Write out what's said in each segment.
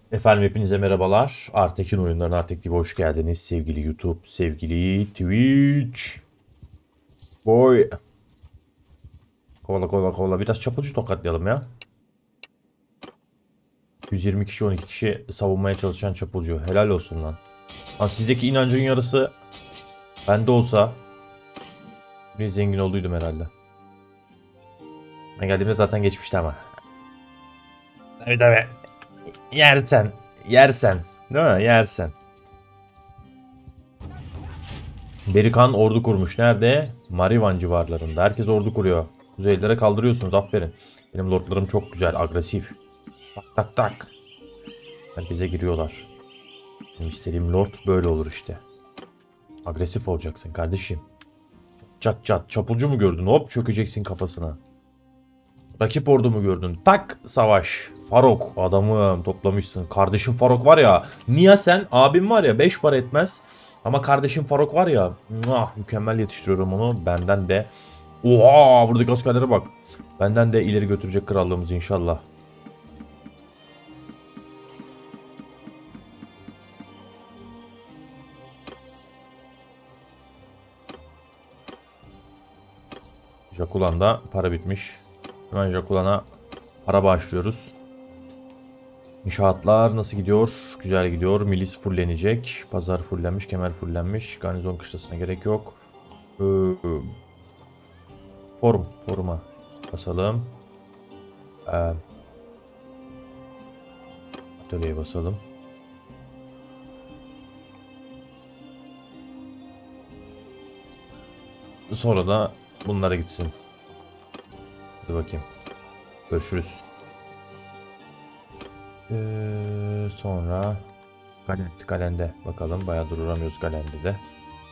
Efendim hepinize merhabalar. Artekin oyunlarına Artek TV'ye hoş geldiniz. Sevgili YouTube, sevgili Twitch. Boy. Kovala kovala kovala. Biraz çapulcu tokatlayalım ya. 120 kişi 12 kişi savunmaya çalışan çapulcu. Helal olsun lan. Ha, sizdeki inancın yarısı bende olsa bir zengin olduydum herhalde. Ben geldiğimde zaten geçmişti ama. Tabii tabii. Yersen. Yersen. Değil mi? Yersen. Berikan ordu kurmuş. Nerede? Marivan civarlarında. Herkes ordu kuruyor. Kuzeylere kaldırıyorsunuz. Aferin. Benim lordlarım çok güzel. Agresif. Tak tak tak. Herkese giriyorlar. Benim istediğim lord böyle olur işte. Agresif olacaksın kardeşim. Çat çat. Çapulcu mu gördün? Hop çökeceksin kafasına. Rakip ordu mu gördün? Tak savaş. Farok adamım toplamışsın. Kardeşim Farok var ya. Niye sen? Abim var ya 5 para etmez. Ama kardeşim Farok var ya. Muah, mükemmel yetiştiriyorum onu. Benden de. Oha buradaki askerlere bak. Benden de ileri götürecek krallığımız inşallah. Jakulan'da para bitmiş. Hemen Jakulan'a para bağışlıyoruz. İnşaatlar nasıl gidiyor? Güzel gidiyor. Milis fullenecek. Pazar fullenmiş. Kemer fullenmiş. Garnizon kışlasına gerek yok. Ee, Foruma basalım. Ee, Atölyeye basalım. Sonra da bunlara gitsin. Hadi bakayım. Görüşürüz. Sonra Galen'de bakalım. Bayağıdır uğramıyoruz Galen'de de.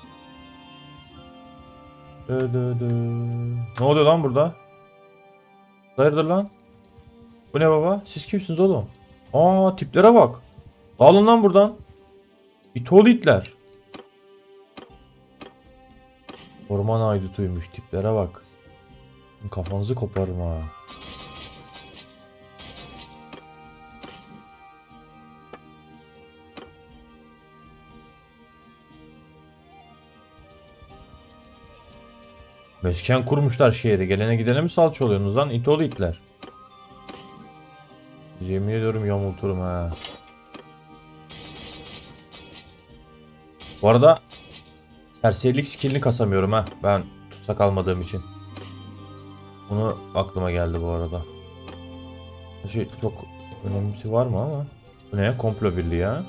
Ne oluyor lan burada? Hayırdır lan? Bu ne baba? Siz kimsiniz oğlum? Aa tiplere bak. Dağılın lan buradan. İtolu itler. Orman haydutuymuş tiplere bak. Kafanızı koparım ha. Mesken kurmuşlar şehri. Gelene gidene mi salça oluyorsunuz lan? İtolu itler. Yemin ediyorum yamulturum ha. Bu arada serserilik skillini kasamıyorum ha. Ben tutsak almadığım için. Bunu aklıma geldi bu arada. Çok önemlisi var mı ama. Bu ne? Komplo birliği ha.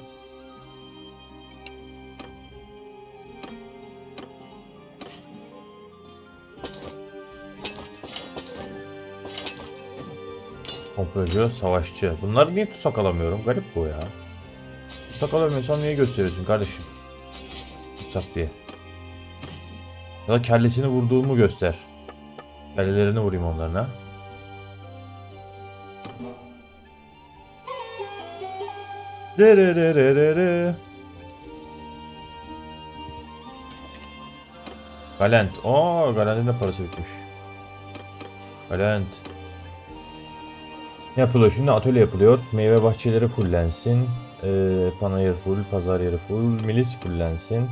Komplocu, savaşçı. Bunları niye tutsak alamıyorum? Garip bu ya. Tutsak alamıyorsan niye gösteriyorsun kardeşim? Tutsak diye. Ya da kellesini vurduğumu göster. Kellelerini vurayım onların ha. Dererererere. Galent. Oo, Galent'in de parası bitmiş. Galent. Ne yapılıyor şimdi? Atölye yapılıyor. Meyve bahçeleri fullensin. Panayır full, pazar yeri full, milis fullensin.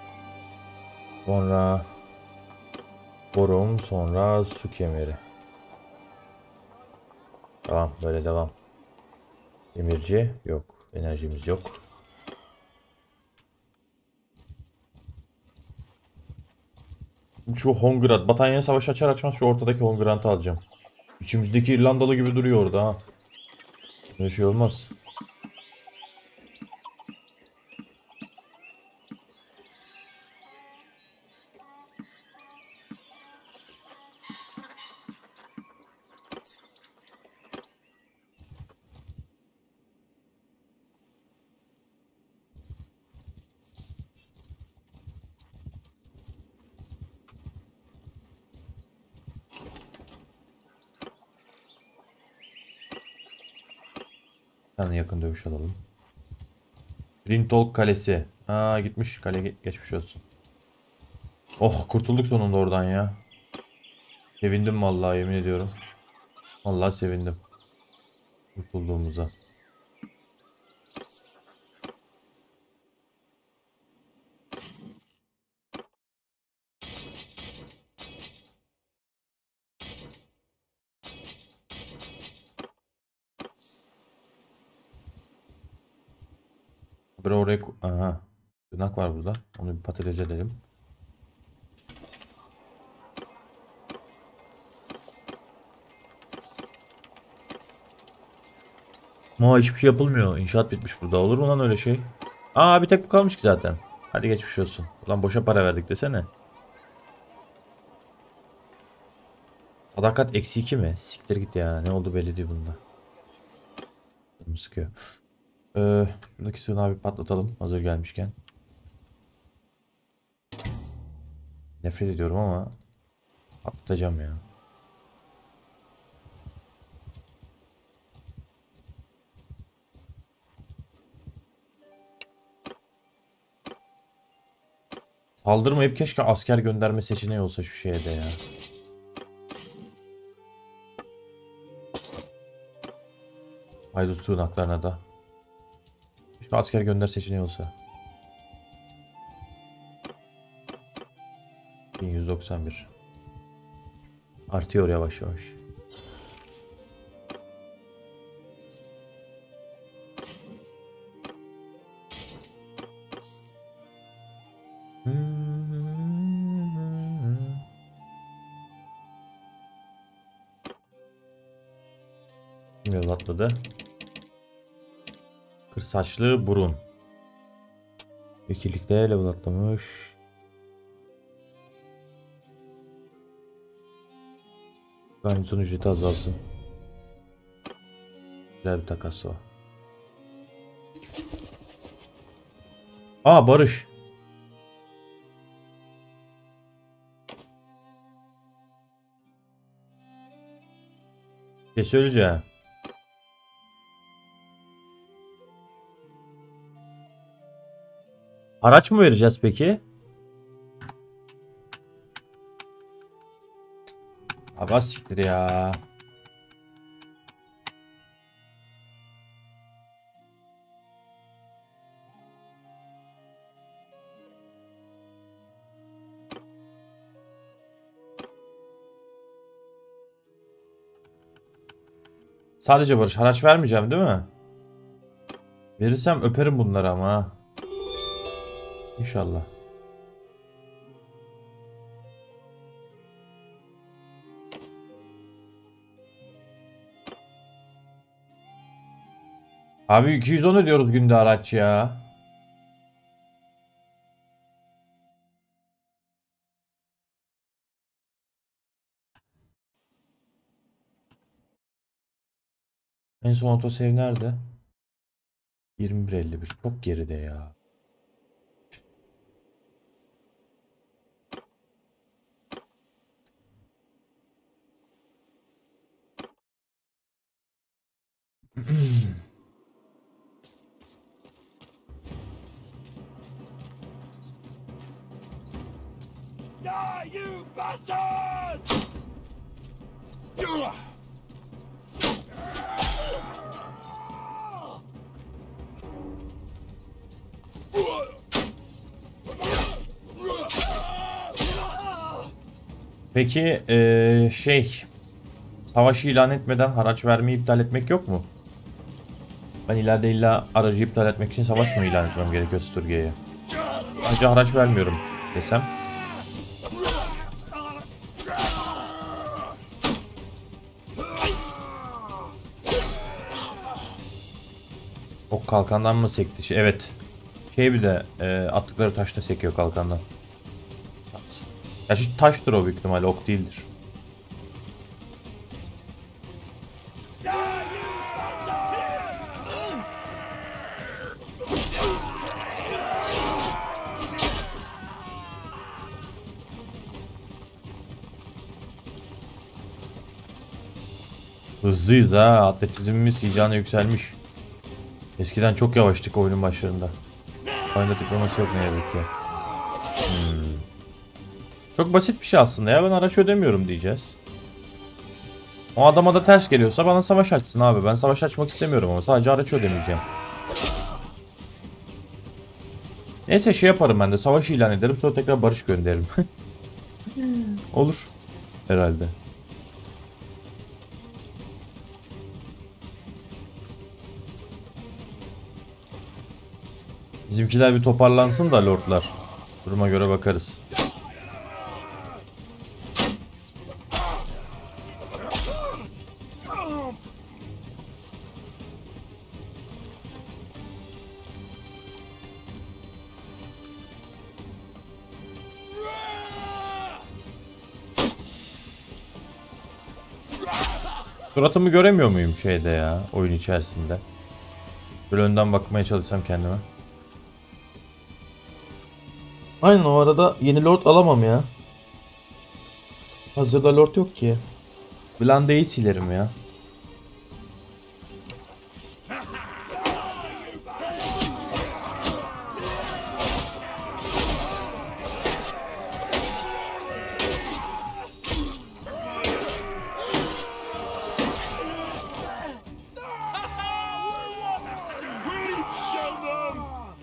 Sonra forum, sonra su kemeri. Tamam, böyle devam. Demirci yok. Enerjimiz yok. Şu Hongrat. Batanya'ya savaş açar açmaz şu ortadaki Hongrat'ı alacağım. İçimizdeki İrlandalı gibi duruyor orada ha. Böyle şey olmaz. Bir tane yakın dövüş alalım. Rintolk Kalesi. Aa gitmiş. Kale geçmiş olsun. Oh kurtulduk sonunda oradan ya. Sevindim vallahi yemin ediyorum. Vallahi sevindim. Kurtulduğumuza. Buraya oraya... Aha. Tırnak var burada. Onu bir patates edelim. Ama hiçbir şey yapılmıyor. İnşaat bitmiş burada. Olur mu lan öyle şey? Aa, bir tek bu kalmış ki zaten. Hadi geçmiş olsun. Ulan boşa para verdik desene. Sadakat eksi 2 mi? Siktir git ya. Ne oldu belli değil bunda. Canımı sıkıyor. Şuradaki sığınağı bir patlatalım. Hazır gelmişken. Nefret ediyorum ama patlatacağım ya. Saldırmayıp keşke asker gönderme seçeneği olsa şu şeye de ya. Haydut sığınaklarına da. Şu asker gönder seçeneği olsa. 1191. Artıyor yavaş yavaş. Kim yol atladı? Kırsaçlı burun. İkilikte level atlamış. Garnizon ücreti azalsın. Güzel bir takas o. Aa, barış. Ne söyleyeceğim? Araç mı vereceğiz peki? Abi siktir ya. Sadece barış. Haraç vermeyeceğim değil mi? Verirsem öperim bunları ama. İnşallah. Abi 210 ödüyoruz günde araç ya. En son otosave nerede? 21.51. Çok geride ya. Die, you bastards! Peki savaşı ilan etmeden haraç vermeyi iptal etmek yok mu? Ben ileride illa aracı iptal etmek için savaş mı ilan etmem gerekiyor Sturge'ye? Ancak haraç vermiyorum desem. O kalkandan mı sekti? Evet. Bir de attıkları taşta sekiyor kalkandan. Ya şu taştır o büyük ihtimalle, ok değildir. Hızlıyız ha. Atletizmimiz iyicene yükselmiş. Eskiden çok yavaştık oyunun başlarında. Oyunda diploması yok ne yazık ki. Çok basit bir şey aslında ya. Ben araç ödemiyorum diyeceğiz. O adama da ters geliyorsa bana savaş açsın abi. Ben savaş açmak istemiyorum ama sadece araç ödemeyeceğim. Neyse şey yaparım ben de. Savaş ilan ederim. Sonra tekrar barış gönderirim. Olur. Herhalde. Bizimkiler bir toparlansın da lordlar. Duruma göre bakarız. Suratımı göremiyor muyum şeyde ya, oyun içerisinde? Böyle önden bakmaya çalışsam kendime. Aynen, o arada yeni lord alamam ya. Hazırda lord yok ki. Blande'yi silerim ya. We've shown them!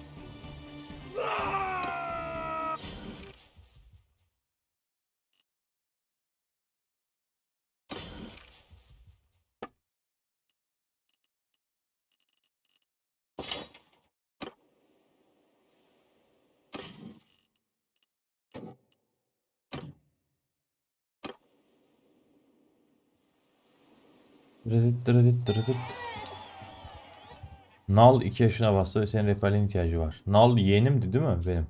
Dırıdıt dırıdıt dırıdıt. Nal 2 yaşına bastı ve senin rehberliğin ihtiyacı var. Nal yeğenimdi değil mi benim?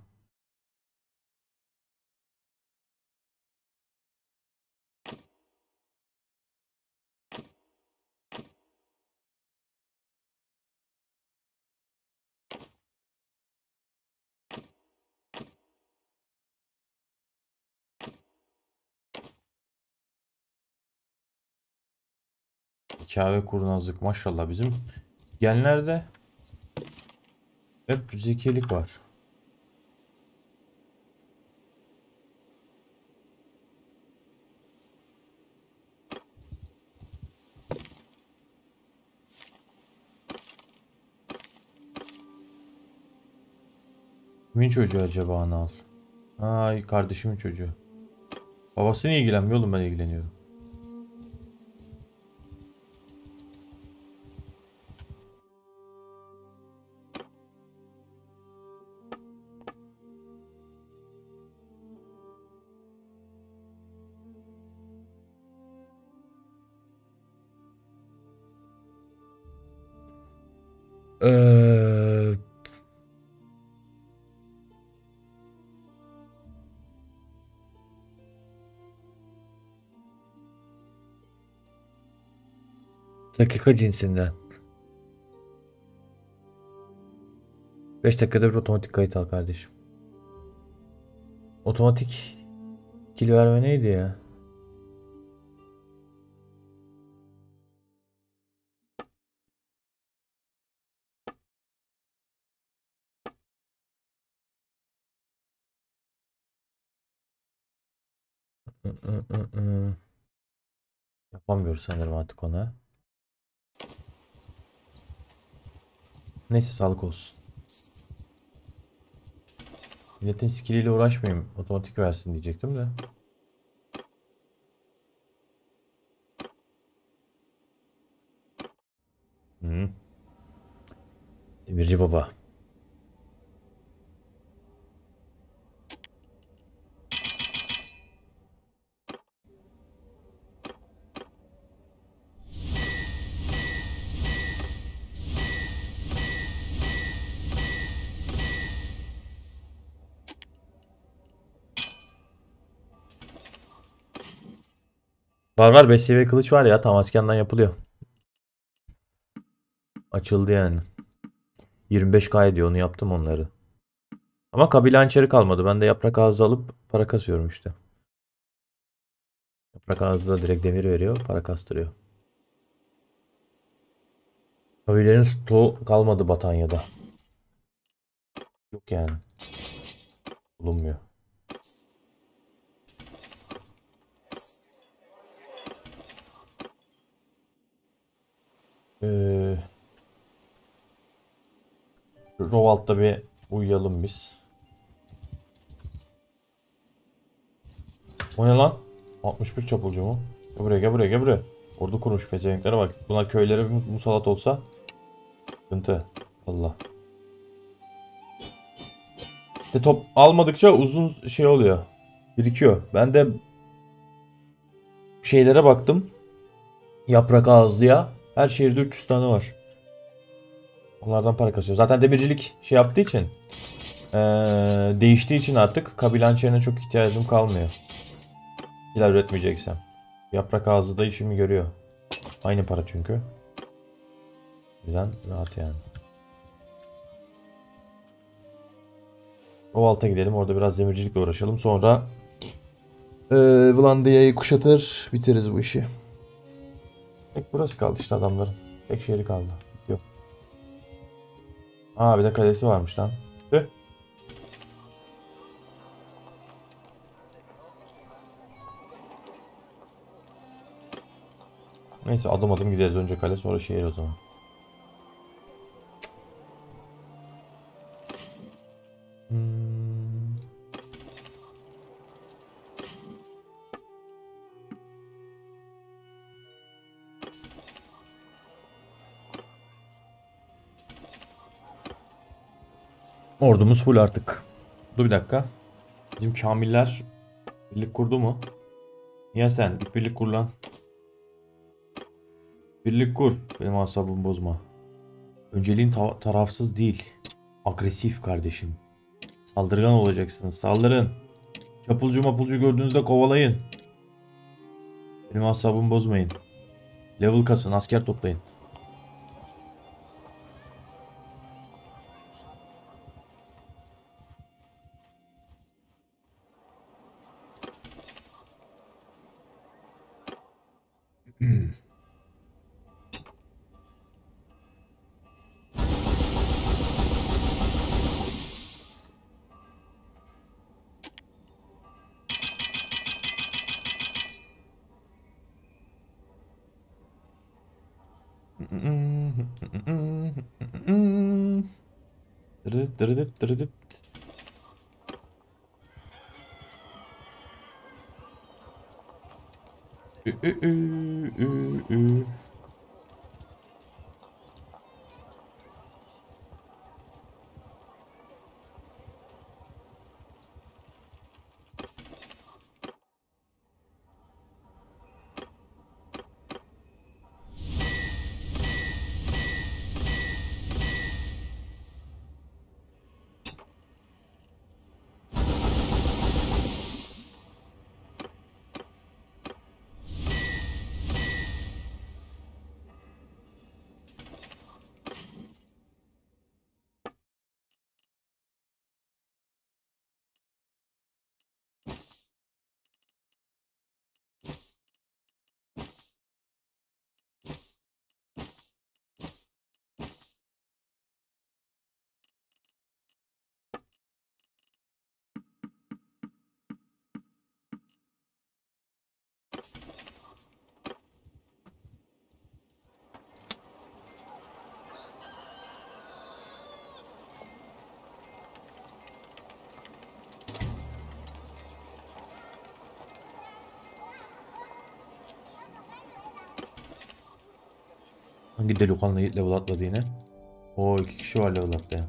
Zeka ve kurnazlık maşallah bizim genlerde hep zekilik var. Kimin çocuğu acaba Anal? Ay, kardeşimin çocuğu. Babası niye ilgilenmiyor oğlum, ben ilgileniyorum. Eee... Dakika cinsinden. 5 dakikada bir otomatik kayıt al kardeşim. Otomatik kil verme neydi ya? Yapamıyoruz sanırım artık ona. Neyse, sağlık olsun. Milletin skilliyle uğraşmayayım. Otomatik versin diyecektim de. Hı. Demirci baba. Var 5 seviye kılıç var ya, tam askerden yapılıyor. Açıldı yani. 25K ediyor, onu yaptım onları. Ama kabile hançeri kalmadı. Ben de yaprak ağzı alıp para kasıyorum işte. Yaprak ağzı da direkt demir veriyor, para kastırıyor. Kabilelerin stoğu kalmadı Batanya'da. Yok yani. Bulunmuyor. Rovalt'ta bir uyuyalım biz. O ne lan? 61 çapulcu mu? Gel buraya, gel buraya, gel buraya. Ordu kurmuş pezevenklere bak. Bunlar köylere musallat olsa sıkıntı. Allah. İşte top almadıkça uzun şey oluyor. Birikiyor. Ben de şeylere baktım. Yaprak ağızlıya. Her şehirde 300 tane var. Onlardan para kasıyor. Zaten demircilik şey yaptığı için değiştiği için artık kabilançelerine çok ihtiyacım kalmıyor. Silah üretmeyeceksem. Yaprak ağzı da işimi görüyor. Aynı para çünkü. O yüzden rahat yani. O alta gidelim. Orada biraz demircilikle uğraşalım. Sonra Vlandia'yı kuşatır. Biteriz bu işi. tek burası kaldı işte adamların. Tek şehri kaldı. Yok. Aa bir de kalesi varmış lan. Tüh. Neyse adım adım gideriz. Önce kale sonra şehir o zaman. Hmm. Ordumuz full artık. Dur bir dakika. Bizim Kamiller birlik kurdu mu? Niye sen? Git birlik kur lan. Birlik kur. Benim asabımı bozma. Önceliğin tarafsız değil. Agresif kardeşim. Saldırgan olacaksınız. Saldırın. Çapulcu mapulcu gördüğünüzde kovalayın. Benim asabımı bozmayın. Level kasın. Asker toplayın. Dırıdıt dırıdıt dırıdıt. Ü, ü, ü, ü, ü. Hangi delikanlı level atladı yine? O iki kişi var level atlayan.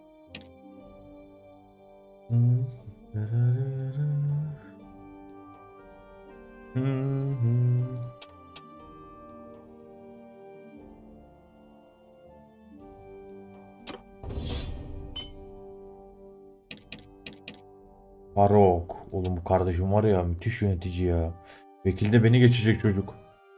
Farok. Oğlum bu kardeşim var ya müthiş yönetici ya. Vekilde beni geçecek çocuk.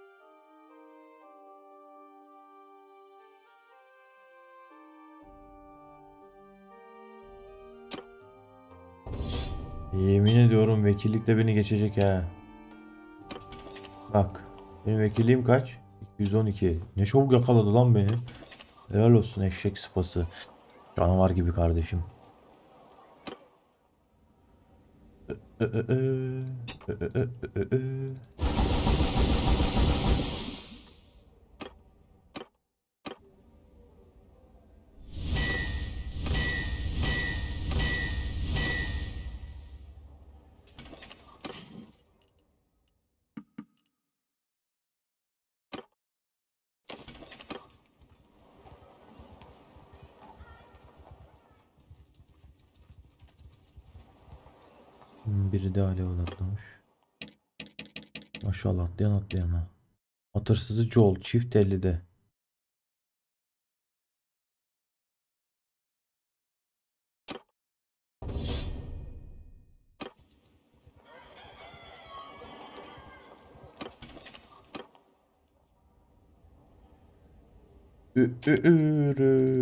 Yemin ediyorum vekillikte beni geçecek ha. Bak. Benim vekilliğim kaç? 212. Ne çabuk yakaladı lan beni. Helal olsun eşek sıpası. Canavar gibi kardeşim. Ö, ö, ö. Ö, ö, ö, ö, ö. Biri de alev atlamış. Maşallah atlayan atlayana. Hatırsızı Joel çift 50'de. Ürü.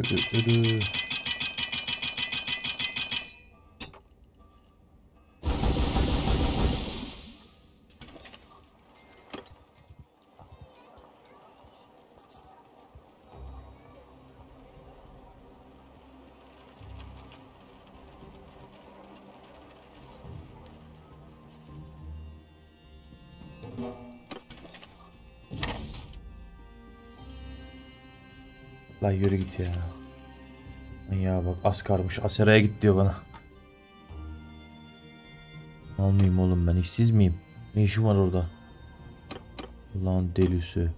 La yürü git ya. Ya bak askarmış. Asera'ya git diyor bana. Almayayım oğlum ben işsiz miyim? Ne işim var orada? Ulan delisi.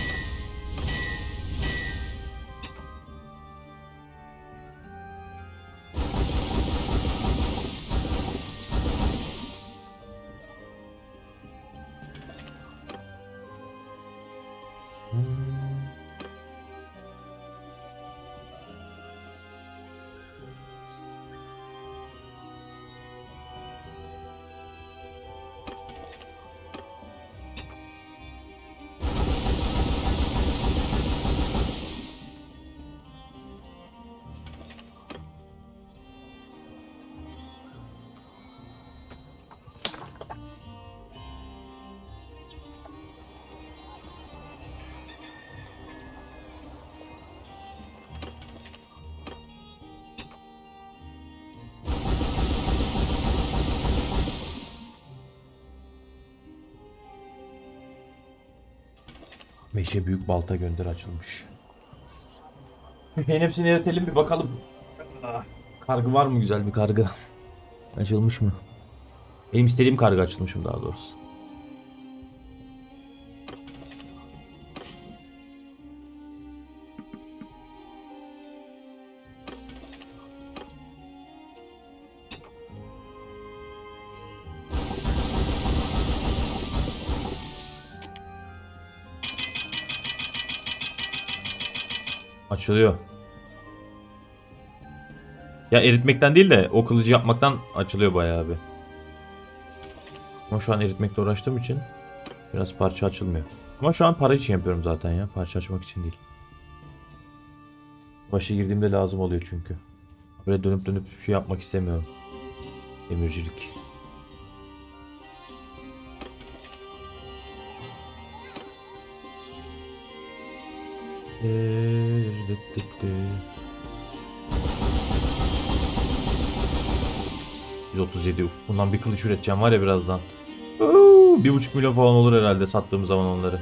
Meşe büyük balta gönder açılmış. En hepsini eritelim bir bakalım. Kargı var mı, güzel bir kargı? Açılmış mı? Benim istediğim kargı açılmışım daha doğrusu. Açılıyor. Ya eritmekten değil de o kılıcı yapmaktan açılıyor bayağı bir. Ama şu an eritmekle uğraştığım için biraz parça açılmıyor. Ama şu an para için yapıyorum zaten ya. Parça açmak için değil. Başa girdiğimde lazım oluyor çünkü. Böyle dönüp dönüp şey yapmak istemiyorum. Demircilik. ...137 uf. Bundan bir kılıç üreteceğim var ya birazdan. 1,5 milyon falan olur herhalde sattığım zaman onları.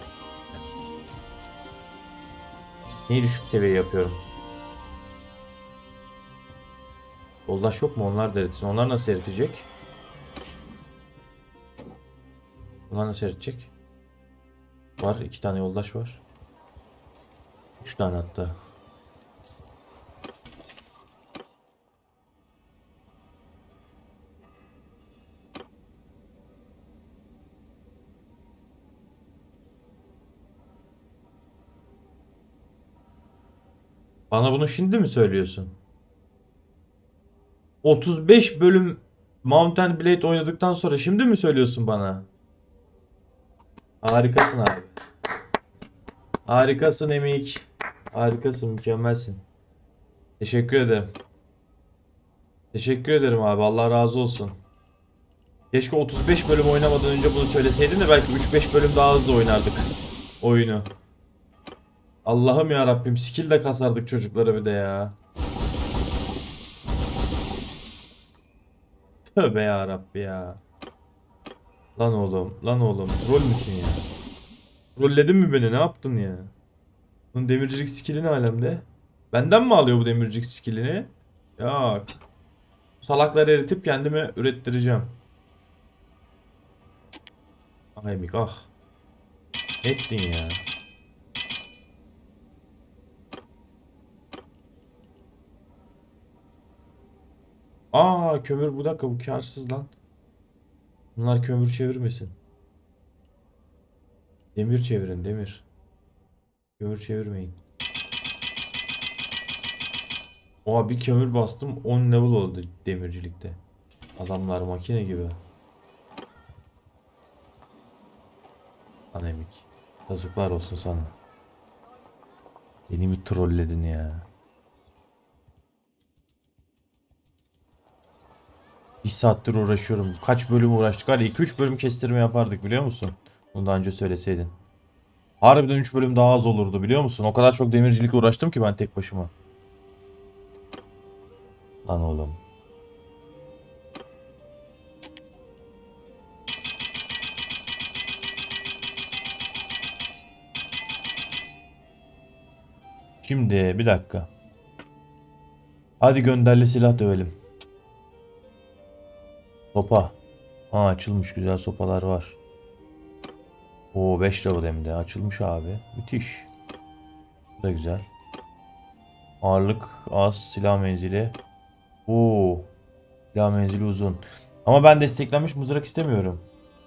Neyi düşük seviye yapıyorum? Yoldaş yok mu? Onlar da eritsin. Onlar nasıl eritecek? Onlar nasıl eritecek? Var. 2 tane yoldaş var. 3 tane hatta. Bana bunu şimdi mi söylüyorsun? 35 bölüm Mountain Blade oynadıktan sonra şimdi mi söylüyorsun bana? Harikasın abi. Harikasın Emik. Harikasın, mükemmelsin. Teşekkür ederim. Teşekkür ederim abi. Allah razı olsun. Keşke 35 bölüm oynamadan önce bunu söyleseydin de belki 3-5 bölüm daha hızlı oynardık oyunu. Allah'ım ya Rabbim, skill de kasardık çocuklara bir de ya. Tövbe ya Rabbi ya. Lan oğlum, lan oğlum, troll müsün ya? Trolledin mi beni? Ne yaptın ya? Bunun demircilik skill'i ne alemde? Benden mi alıyor bu demircilik skill'ini? Yok. Salakları eritip kendime ürettireceğim. Ay Mik ah. Ne ettin ya? Aa kömür, bu dakika bu kârsız lan. Bunlar kömür çevirmesin. Demir çevirin, demir. Kömür çevirmeyin. Oha, bir kömür bastım 10 level oldu demircilikte. Adamlar makine gibi. Anemik. Yazıklar olsun sana. Beni mi trolledin ya? Bir saattir uğraşıyorum. Kaç bölüm uğraştık? Hadi 2-3 bölüm kestirme yapardık, biliyor musun? Bunu daha önce söyleseydin. Harbiden 3 bölüm daha az olurdu, biliyor musun? O kadar çok demircilikle uğraştım ki ben tek başıma. Lan oğlum. Şimdi bir dakika. Hadi gönderli silah dövelim. Sopa. Ha, açılmış, güzel sopalar var. Oo, 5 level hem de açılmış abi. Müthiş. Bu da güzel. Ağırlık az, silah menzili. Oo, silah menzili uzun. Ama ben desteklenmiş mızrak istemiyorum.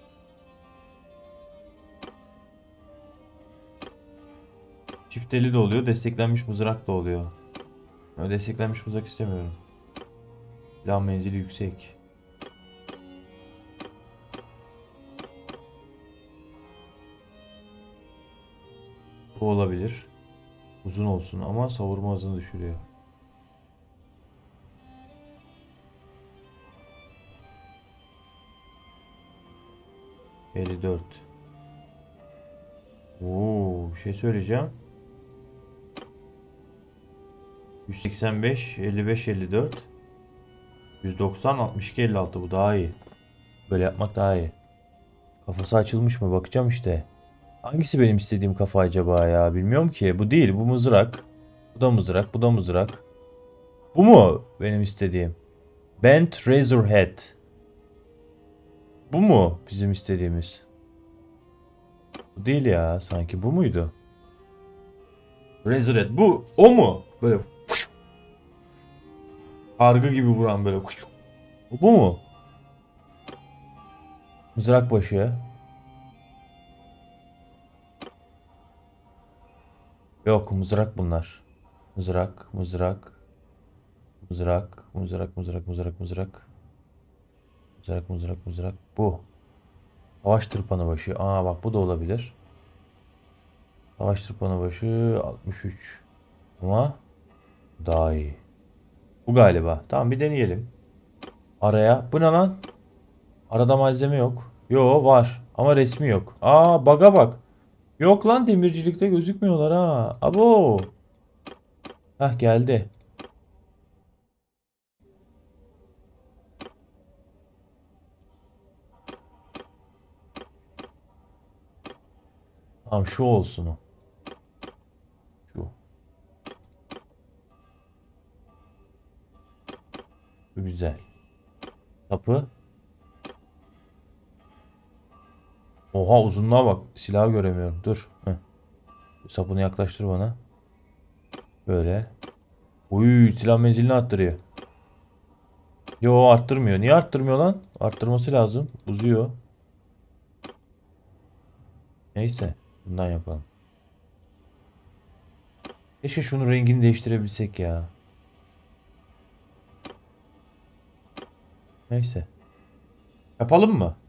Çifteli de oluyor, desteklenmiş mızrak da oluyor. Desteklenmiş mızrak istemiyorum. Silah menzili yüksek. Bu olabilir. Uzun olsun ama savurma hızını düşürüyor. ...54. Oo, bir şey söyleyeceğim. 185, 55, 54. 190, 62, 56, bu daha iyi. Böyle yapmak daha iyi. Kafası açılmış mı? Bakacağım işte. Hangisi benim istediğim kafa acaba ya? Bilmiyorum ki. Bu değil. Bu mızrak. Bu da mızrak. Bu da mızrak. Bu mu benim istediğim? Bent Razorhead. Bu mu bizim istediğimiz? Bu değil ya. Sanki bu muydu? Razorhead. Bu. O mu? Böyle kuş. Kargı gibi vuran böyle kuş. Bu mu? Mızrak başı. Yok, mızrak bunlar. Mızrak, mızrak, mızrak, mızrak, mızrak, mızrak, mızrak. Mızrak, mızrak, mızrak. Bu. Savaş tırpanı başı. Aa bak, bu da olabilir. Savaş tırpanı başı 63. Ama daha iyi. Bu galiba. Tamam, bir deneyelim. Araya. Bu ne lan? Arada malzeme yok. Yo, var. Ama resmi yok. Aa, baga bak. Yok lan, demircilikte gözükmüyorlar ha. Abo. Hah, geldi. Tamam, şu olsun o. Şu. Bu güzel. Kapı. Oha, uzunluğa bak. Silahı göremiyorum. Dur. Heh. Sapını yaklaştır bana. Böyle. Uy, silah menzilini arttırıyor. Yo, arttırmıyor. Niye arttırmıyor lan? Arttırması lazım. Uzuyor. Neyse. Bundan yapalım. Keşke şunun rengini değiştirebilsek ya. Neyse. Yapalım mı?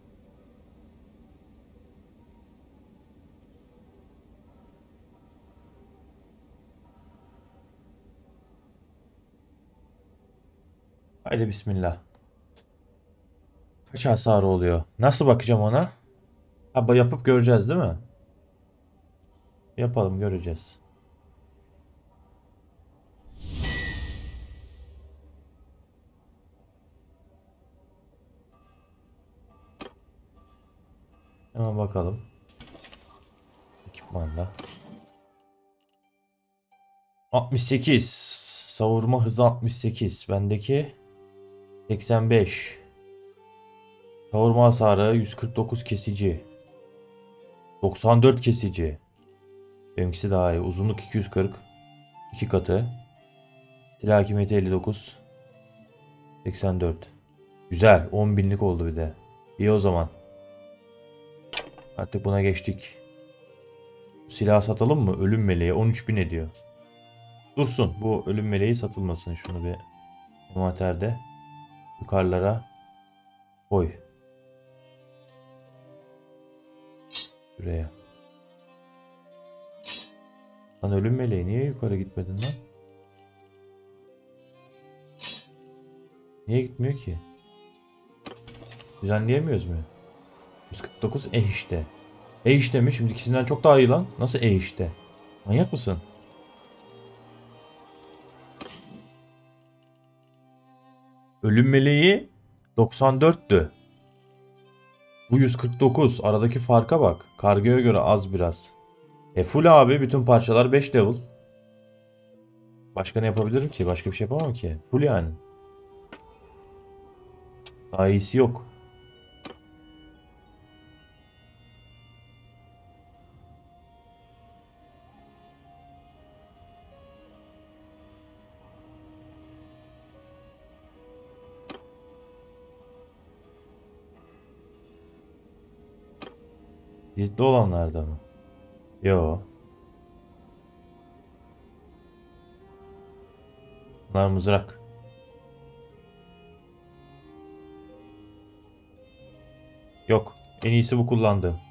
Haydi bismillah. Kaç hasarı oluyor? Nasıl bakacağım ona? Ha, yapıp göreceğiz değil mi? Yapalım, göreceğiz. Hemen bakalım. Ekipmanda. 68. Savurma hızı 68. Bendeki 85. Savurma hasarı 149 kesici. 94 kesici. Benimkisi daha iyi. Uzunluk 240. 2 katı. Silah hakimiyeti 59. 84. Güzel. 10 binlik oldu bir de. İyi o zaman. Artık buna geçtik. Silah satalım mı? Ölüm meleği 13.000 ediyor. Dursun. Bu ölüm meleği satılmasın. Şunu bir envanterde yukarılara koy. Şuraya. Lan ölüm meleği niye yukarı gitmedin lan? Niye gitmiyor ki? Düzenleyemiyoruz mu? 149 işte. İşte mi? Şimdi ikisinden çok daha iyi lan. Nasıl işte? Manyak mısın? Ölüm meleği 94'tü. Bu 149. Aradaki farka bak. Kargaya göre az biraz. Full abi. Bütün parçalar 5 level. Başka ne yapabilirim ki? Başka bir şey yapamam ki. Full yani. Daha iyisi yok. Kilitli olanlarda mı? Yo. Bunlar mızrak. Yok. En iyisi bu kullandığım.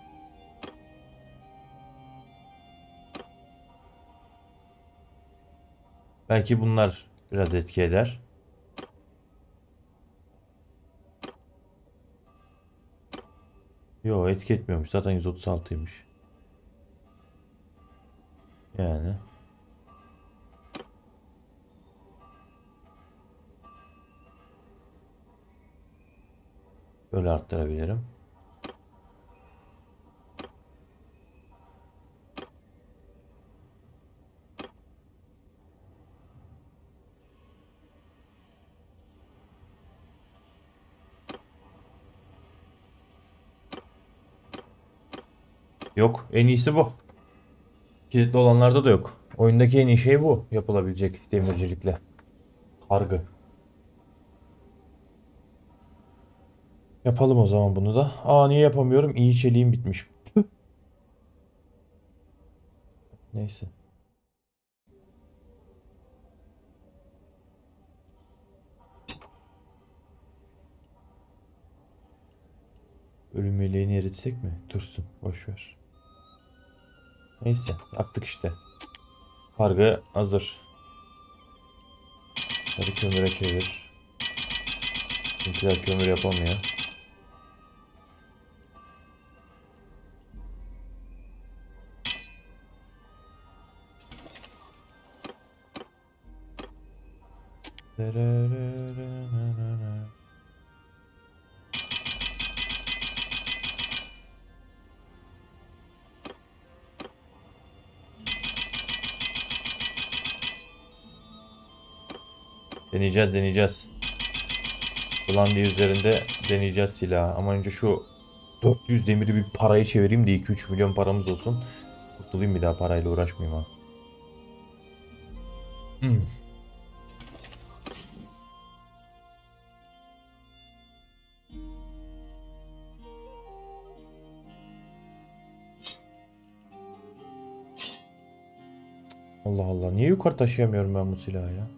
Belki bunlar biraz etki eder. Yo, etki etmiyormuş. Zaten 136'ymış. Yani. Böyle arttırabilirim. Yok. En iyisi bu. Kilitli olanlarda da yok. Oyundaki en iyi şey bu. Yapılabilecek demircilikle. Kargı. Yapalım o zaman bunu da. Aa, niye yapamıyorum? İyi çeliğim bitmiş. Neyse. Ölüm meleğini eritsek mi? Dursun. Boş ver. Neyse. Yaptık işte. Kargı hazır. Sarı kömüre çevir. Bizimkiler kömür yapamıyor. Deneyeceğiz. Blondie üzerinde deneyeceğiz silahı. Ama önce şu 400 demiri bir parayı çevireyim de 2-3 milyon paramız olsun. Kurtulayım, bir daha parayla uğraşmayayım ha. Hmm. Allah Allah. Niye yukarı taşıyamıyorum ben bu silahı ya?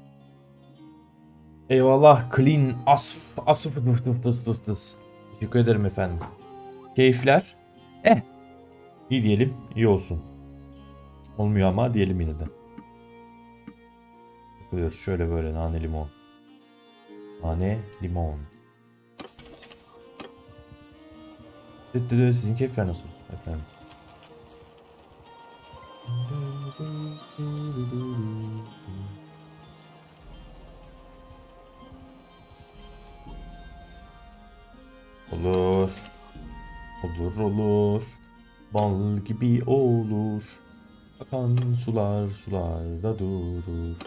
Eyvallah. Clean asf tıs. Teşekkür ederim efendim. Keyifler. İyi diyelim. İyi olsun. Olmuyor ama diyelim yine de. Bakıyoruz şöyle böyle nane limon. Nane limon. Sizin keyifler nasıl efendim? Olur. Olur. Bal gibi olur. Akan sularda durur.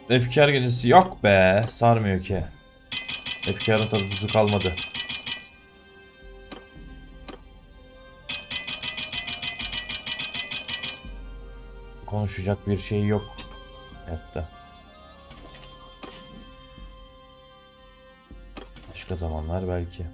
Efkar gemisi yok be. Sarmıyor ki. Efkarın tadı tuzu kalmadı. Konuşacak bir şey yok. Hatta. Başka zamanlar belki.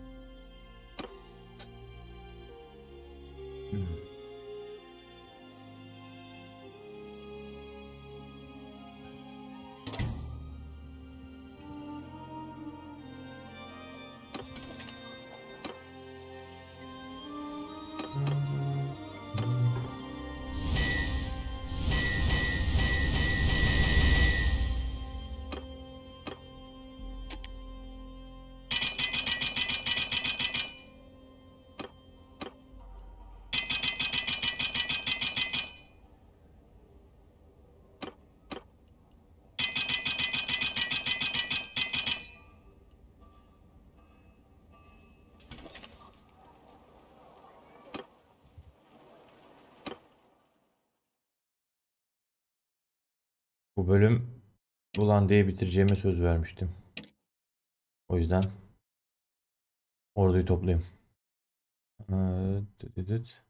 Bu bölüm Ulan diye bitireceğime söz vermiştim. O yüzden orduyu toplayayım. Dıt dıt dıt.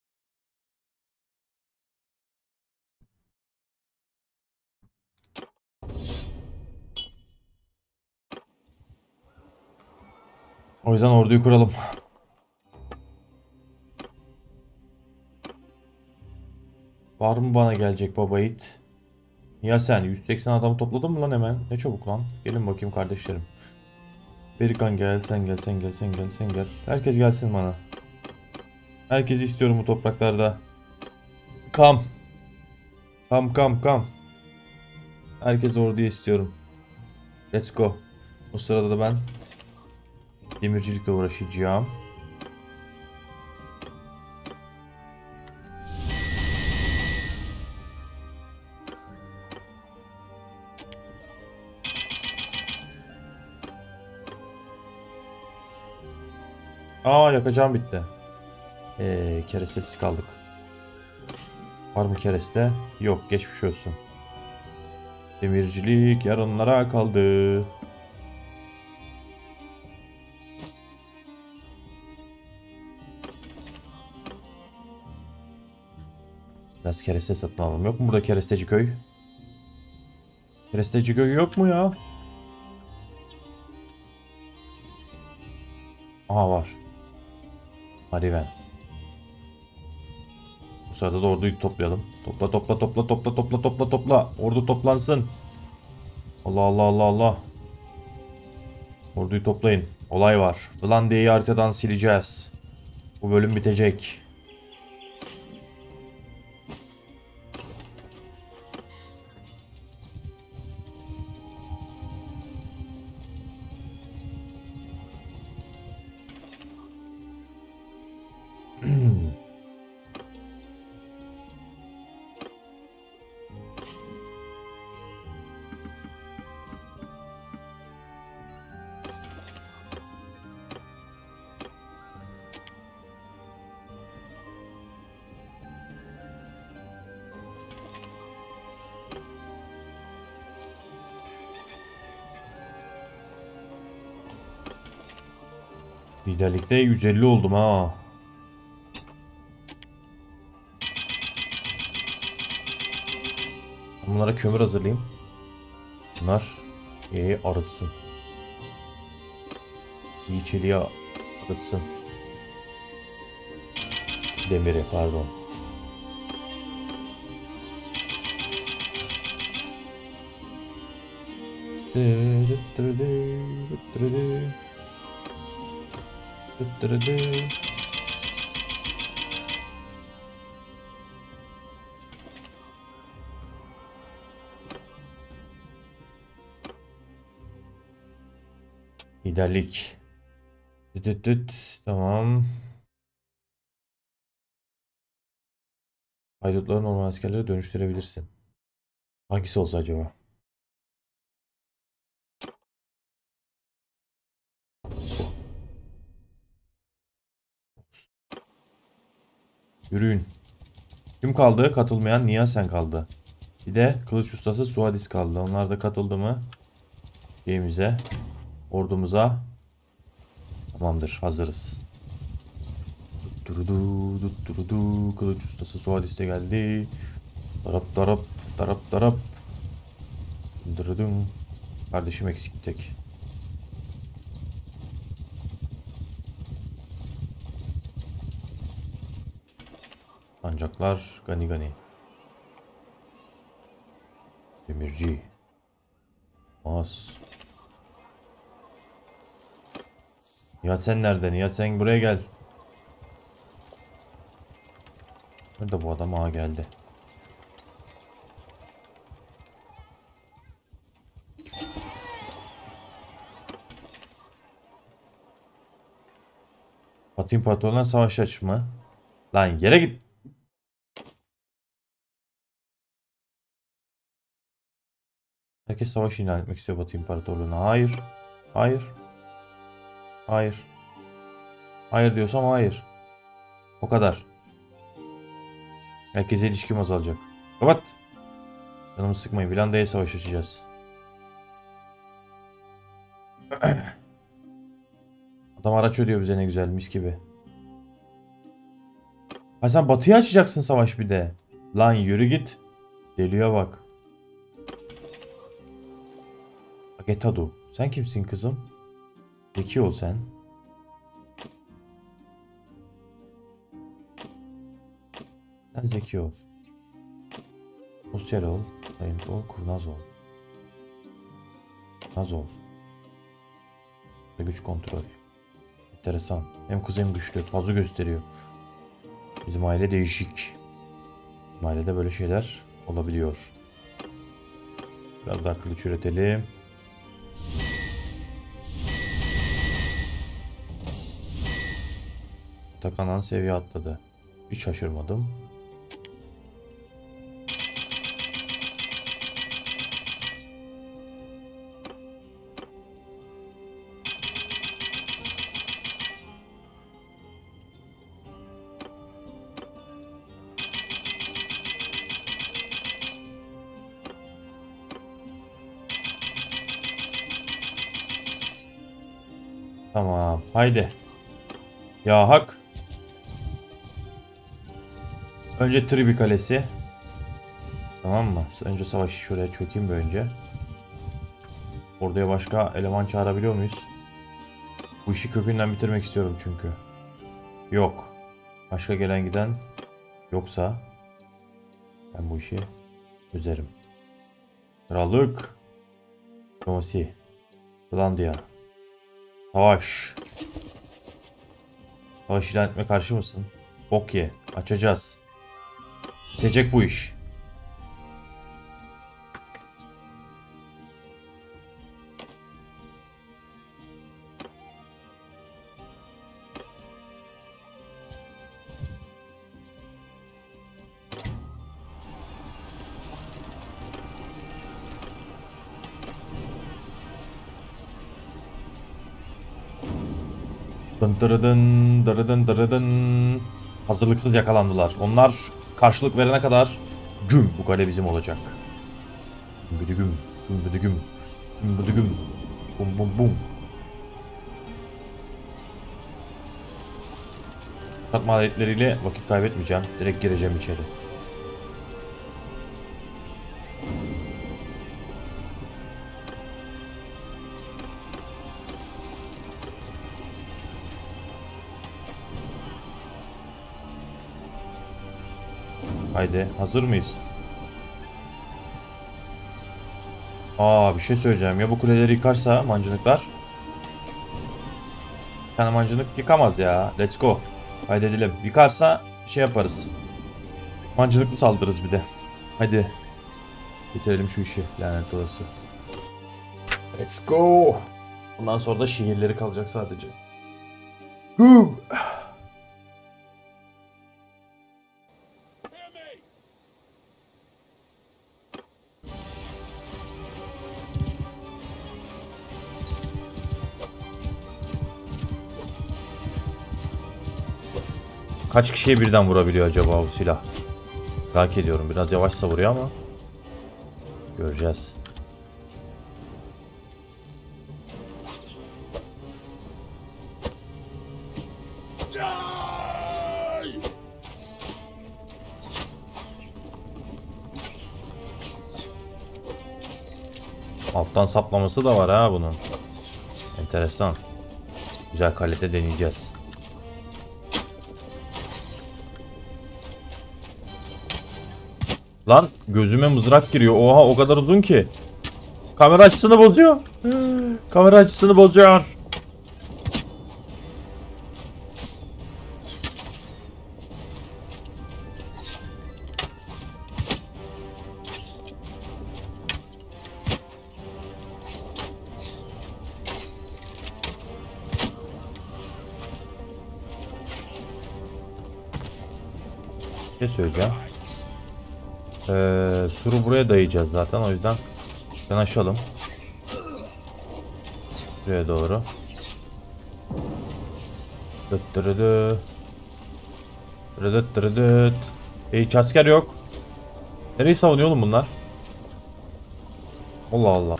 O yüzden orduyu kuralım. Var mı bana gelecek baba yiğit? Ya sen 180 adam topladın mı lan hemen? Ne çabuk lan. Gelin bakayım kardeşlerim. Berikan gel, sen gel, sen gel, sen gel, sen gel. Herkes gelsin bana. Herkesi istiyorum bu topraklarda. Kam. Kam kam kam. Herkes orduyu istiyorum. Let's go. O sırada da ben demircilikle uğraşacağım. Aa, yakacağım bitti. Kerestesiz kaldık. Var mı kereste? Yok, geçmiş olsun. Demircilik yarınlara kaldı. Biraz kereste satın alalım. Yok mu burada keresteci köy? Keresteci köy yok mu ya? Aha, var. Mariven. Bu sırada da orduyu toplayalım. Topla topla topla topla topla topla topla. Ordu toplansın. Allah Allah Allah Allah. Orduyu toplayın. Olay var. Vlandia'yı haritadan sileceğiz. Bu bölüm bitecek. Liderlikte 150 oldum ha. Bunlara kömür hazırlayayım. Bunlar arıtsın. İyi çeliği arıtsın. Demiri pardon. Liderlik. Düt düt. Tamam. Haydutları normal askerlere dönüştürebilirsin. Hangisi olsa acaba? Yürüyün. Kim kaldı? Katılmayan Niye sen kaldı? Bir de kılıç ustası Suadis kaldı. Onlar da katıldı mı? Şeyimize, ordumuza. Tamamdır, hazırız. Tutturudu, tutturudu. Kılıç ustası Suadis de geldi. Darap darap, darap darap. Dırıdım. Kardeşim eksik tek. Sancaklar gani gani. Demirci. Mas. Nihat sen nerede? Nihat sen buraya gel. Nerede bu adam? Aa geldi. Batı İmparatorluğu'na savaş açma. Lan yere git. Herkes savaş ilan etmek istiyor Batı İmparatorluğu'na. Hayır. Hayır. Hayır. Hayır diyorsam hayır. O kadar. Herkese ilişkim azalacak. Kapat. Canımı sıkmayın. Vilanda'ya savaş açacağız. Adam araç ödüyor bize ne güzel mis gibi. Ha sen batıya açacaksın savaş bir de. Lan yürü git. Deliye bak. Agetadu. Sen kimsin kızım? Zeki ol sen. Sen zeki ol. Sosyal ol. Dayanıklı ol. Kurnaz ol. Kurnaz ol. Ve güç kontrol. Enteresan. Hem kız hem güçlü. Fazla gösteriyor. Bizim aile değişik. Bizim ailede böyle şeyler olabiliyor. Biraz daha kılıç üretelim. Takanan seviye atladı. Hiç şaşırmadım. Tamam. Haydi. Ya hak. Önce Tribi Kalesi. Tamam mı? Önce savaşı şuraya çökeyim bir önce. Oraya başka eleman çağırabiliyor muyuz? Bu işi kökünden bitirmek istiyorum çünkü. Yok. Başka gelen giden yoksa ben bu işi çözerim. Krallık. Diplomasi. Finlandiya. Savaş. Savaş ilan etmeye karşı mısın? Bok ye. Açacağız. Bitecek bu iş. Dın dırıdın dırıdın dırıdın. Hazırlıksız yakalandılar. Onlar karşılık verene kadar güm bu kale bizim olacak. Gümbüdü güm, gümbüdü güm, gümbüdü güm, bum bum bum. Kat maliyetleriyle vakit kaybetmeyeceğim. Direkt gireceğim içeri. Haydi hazır mıyız? Aa bir şey söyleyeceğim. Ya bu kuleleri yıkarsa mancınıklar? Bir tane mancınık yıkamaz ya. Let's go. Kaydedelim. Yıkarsa şey yaparız. Mancınıklı saldırırız bir de. Hadi. Bitirelim şu işi. Lanet olası. Let's go. Ondan sonra da şehirleri kalacak sadece. Güm. Kaç kişiye birden vurabiliyor acaba bu silah? Merak ediyorum. Biraz yavaşsa vuruyor ama. Göreceğiz. Die! Alttan saplaması da var ha bunun. Enteresan. Güzel kalite deneyeceğiz. Lan gözüme mızrak giriyor. Oha o kadar uzun ki. Kamera açısını bozuyor. Kamera açısını bozuyor. Ne söyleyeceğim? Suru buraya dayayacağız zaten, o yüzden yanaşalım. Buraya doğru. Dıttırıdı. Dıttırıdıt. Hiç asker yok. Nereyi savunuyor oğlum bunlar? Allah Allah.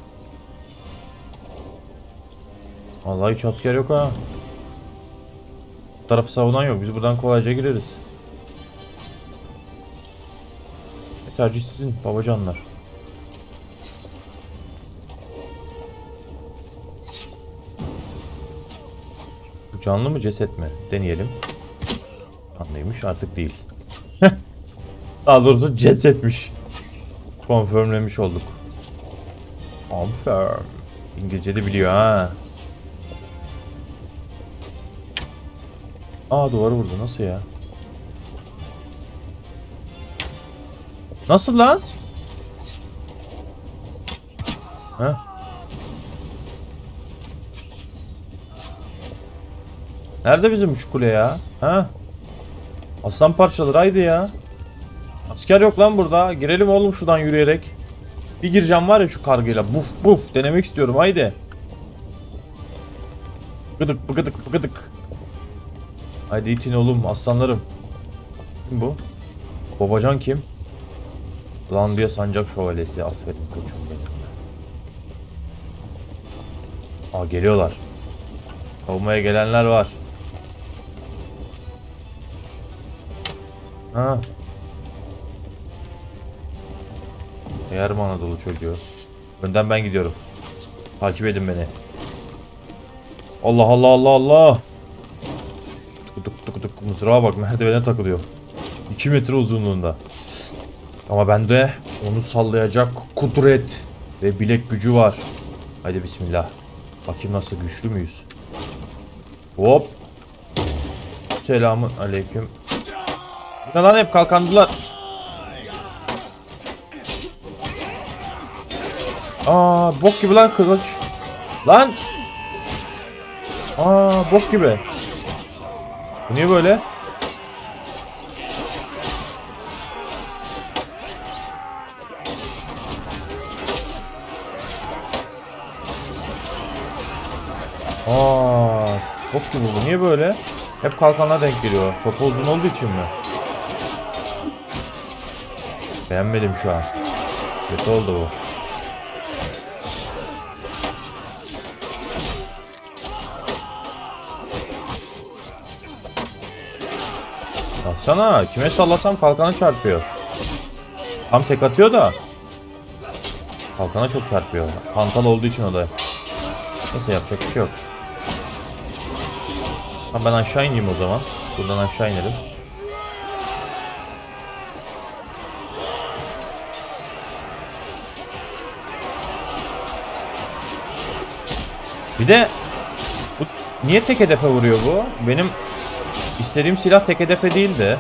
Allah hiç asker yok ha. Bu tarafı savunan yok. Biz buradan kolayca gireriz. Tercih sizin babacanlar. Bu canlı mı ceset mi? Deneyelim. Canlıymış artık değil. Daha doğrusu cesetmiş. Confirmlemiş olduk. Confirm. İngilizce de biliyor ha. Aa duvarı vurdu, nasıl ya? Nasıl lan? Heh. Nerede bizim şu kule ya? Ha? Aslan parçaları haydi ya. Asker yok lan burada. Girelim oğlum şuradan yürüyerek. Bir gireceğim var ya şu kargıyla. Buf buf denemek istiyorum haydi. Bıgıdık bıgıdık bıgıdık. Haydi itin oğlum aslanlarım. Kim bu? Babacan kim? Landiya Sancak Şövalyesi. Aferin koçum benim. Aa geliyorlar. Savunmaya gelenler var. Ha. Eğer mi Anadolu çocuğu? Önden ben gidiyorum. Takip edin beni. Allah Allah Allah Allah. Tık tık tık mızrağa bak, merdivene takılıyor. 2 metre uzunluğunda. Ama bende onu sallayacak kudret ve bilek gücü var. Haydi bismillah. Bakayım nasıl güçlü müyüz? Hop. Selamun aleyküm. Bu ne lan, hep kalkandılar. Aa bok gibi lan kılıç. Lan. Aa bok gibi. Bu niye böyle? Aa bok gibi bu. Niye böyle? Hep kalkanına denk geliyor. Çok uzun olduğu için mi? Beğenmedim şu an. Kötü oldu bu. Baksana kime sallasam kalkana çarpıyor. Tam tek atıyor da kalkana çok çarpıyor. Hantal olduğu için o da. Neyse yapacak bir şey yok. Tamam ben aşağı ineyim o zaman. Buradan aşağı inelim. Bir de bu niye tek hedefe vuruyor bu? Benim istediğim silah tek hedefe değildi.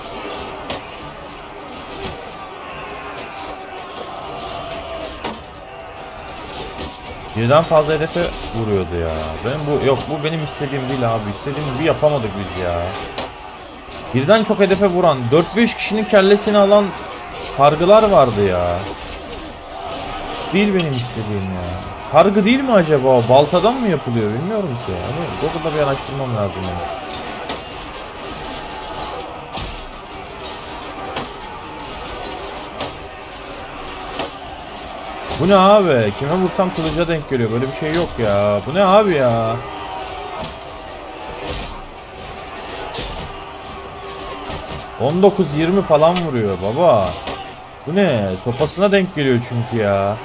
Birden fazla hedefe vuruyordu ya. Bu benim istediğim değil abi. İstediğim gibi yapamadık biz ya. Birden çok hedefe vuran 4-5 kişinin kellesini alan kargılar vardı ya. Değil benim istediğim ya. Kargı değil mi acaba? Baltadan mı yapılıyor bilmiyorum ki. Hani Google'da bir araştırmam lazım yani. Bu ne abi? Kime vursam kılıca denk geliyor. Böyle bir şey yok ya. Bu ne abi ya? ...19-20 falan vuruyor baba. Bu ne? Sopasına denk geliyor çünkü ya.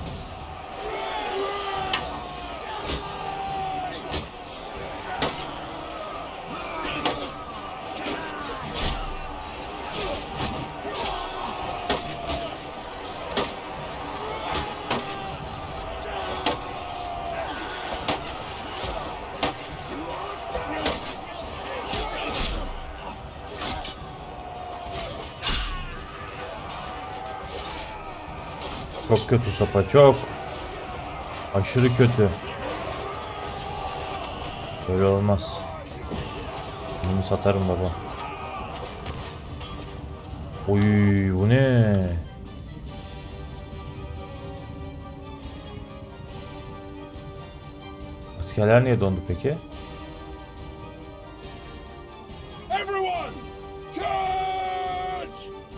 Çok kötü sopa, çok. Aşırı kötü. Böyle olmaz. Bunu satarım baba. Oy, bu ne? Askerler niye dondu peki? Everyone, charge!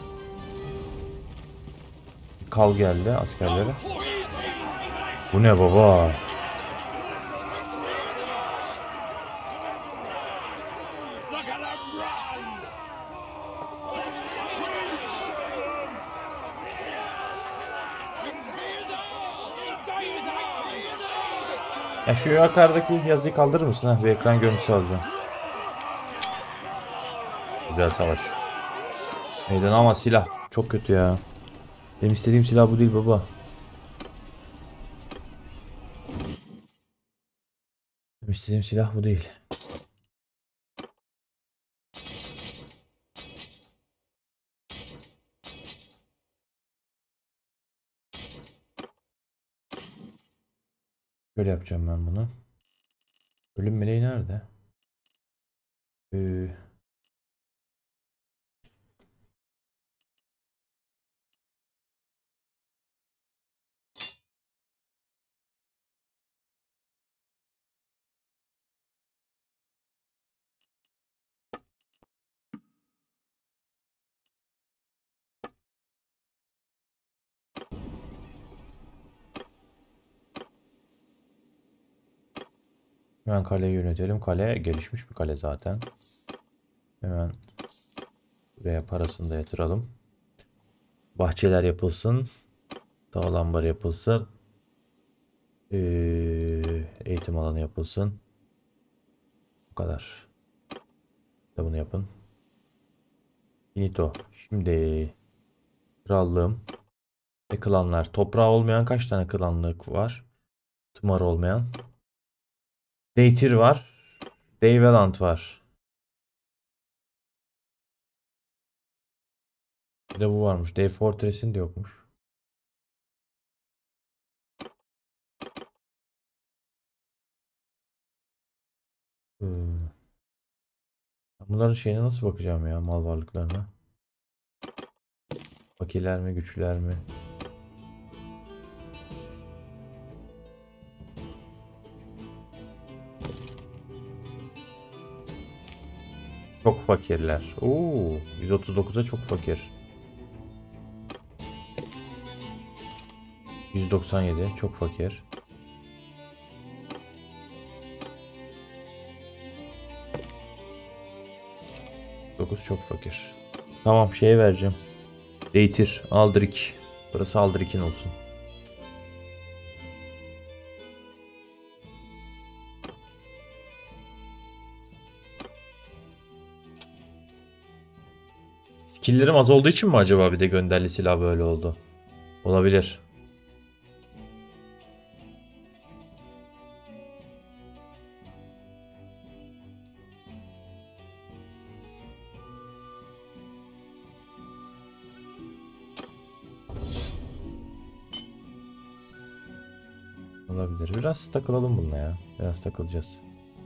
Kal geldi askerlere. Bu ne baba? Look at them run! Ya şu yukarıdaki yazıyı kaldırır mısın? Ha, bir ekran görüntüsü alacağım. Güzel savaş. Meydan ama silah çok kötü ya. Benim istediğim silah bu değil baba. Benim istediğim silah bu değil. Böyle yapacağım ben bunu. Ölüm meleği nerede? Ee, hemen kaleyi yönetelim. Kale gelişmiş bir kale zaten. Hemen buraya parasını da yatıralım. Bahçeler yapılsın. Dağ lambarı yapılsın. Eğitim alanı yapılsın. Bu kadar. Da bunu yapın. Finito. Şimdi krallığım ve klanlar. Toprağı olmayan kaç tane klanlık var? Tımar olmayan. Daytir var. Dayveland var. Bir de bu varmış. Day Fortress'in de yokmuş. Hmm. Bunların şeyine nasıl bakacağım ya, mal varlıklarına? Fakirler mi, güçlüler mi? Çok fakirler. Oo, 139'a çok fakir. 197 çok fakir. Dokuz çok fakir. Tamam, şeye vereceğim. Değitir. Aldrik. Burası Aldrik'in olsun. Skill'lerim az olduğu için mi acaba bir de gönderli silah böyle oldu? Olabilir. Olabilir. Biraz takılalım bununla ya. Biraz takılacağız.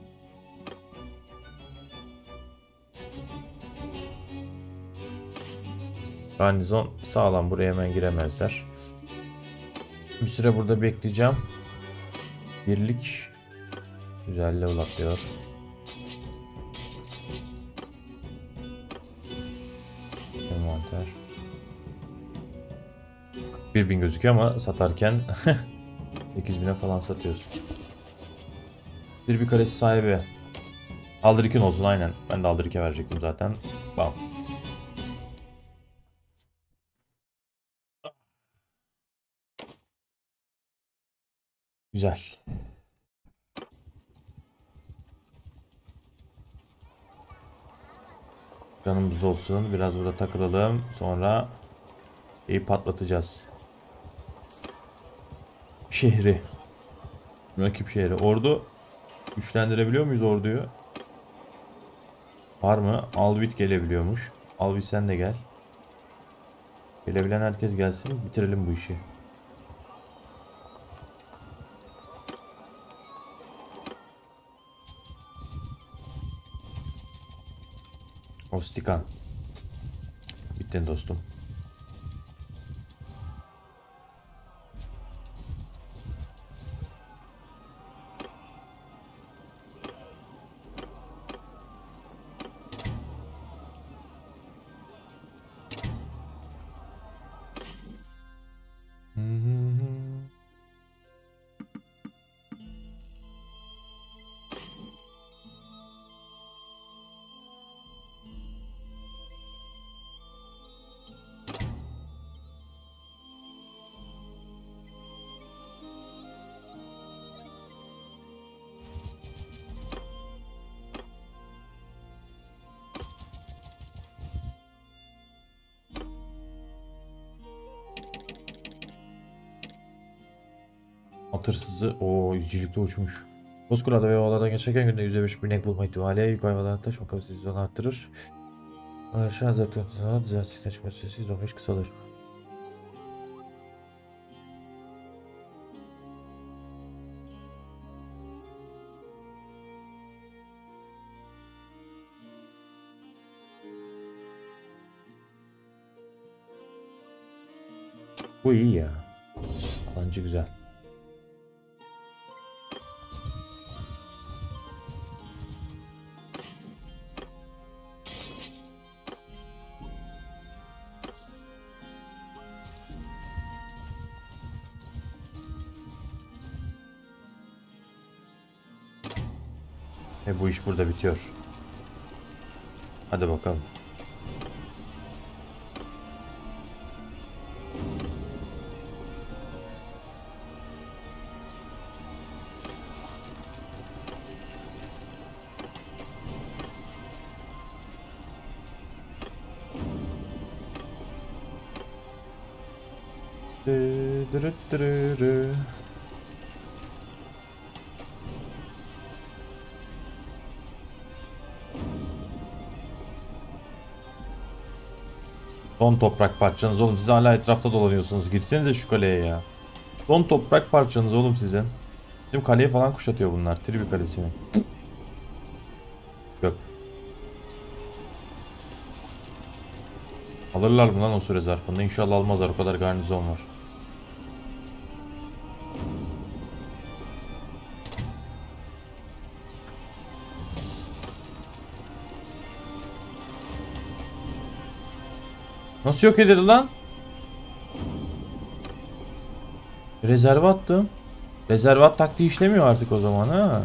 Garnizon sağlam. Buraya hemen giremezler. Bir süre burada bekleyeceğim. Birlik güzel level atlıyor. Envanter. 41.000 gözüküyor ama satarken 8.000'e falan satıyoruz. Bir kalesi sahibi. Aldırik'in olsun aynen. Ben de Aldırik'e verecektim zaten. Bam. Güzel. Canımız olsun. Biraz burada takılalım. Sonra iyi patlatacağız. Şehri. Rakip şehri. Ordu. Güçlendirebiliyor muyuz orduyu? Var mı? Alvit gelebiliyormuş. Alvit sen de gel. Gelebilen herkes gelsin. Bitirelim bu işi. Ostikan. Bittin dostum. Atırsızı o yüzcelikte uçmuş. Bozkır'da ve ovalardan geçerken günde %5 binek bulma ihtimali yük hayvanlarına taşıma kapasitesini arttırır. Aşağı zaten düzelttikten çıkma süresi %15 kısalır. Bu iyi ya. Bence güzel. Ve bu iş burada bitiyor. Hadi bakalım. Dırıttırırı. Son toprak parçanız oğlum, siz hala etrafta dolanıyorsunuz. Girsenize şu kaleye ya. Son toprak parçanız oğlum sizin. Bizim kaleyi falan kuşatıyor bunlar. Tribi kalesini. Çöp. Alırlar mı lan o süre zarfında? İnşallah almazlar, o kadar garnizon var. Nasıl yok edildi lan? Rezerve attım. Rezervat taktiği işlemiyor artık o zaman ha.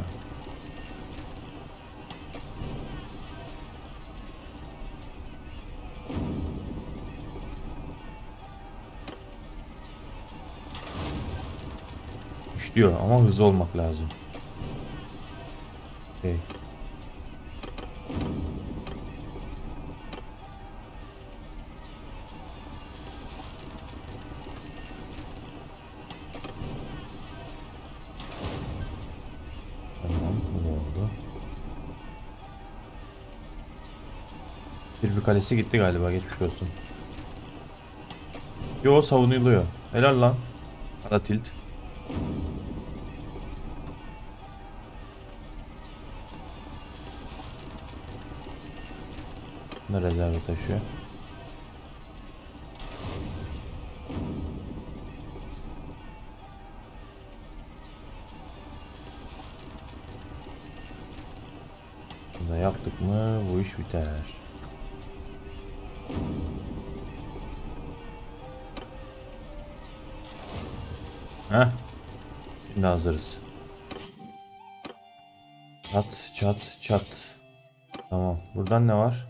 İşliyor ama hızlı olmak lazım. Okay. Tamam, bu oldu. Bir kalesi gitti galiba, geçmiş olsun. Yo, savunuluyor. Helal lan. Hadi tilt. Ne rezerve taşıyor. Bunu da yaptık mı bu iş biter. Heh. Şimdi hazırız. Çat çat çat. Tamam. Buradan ne var?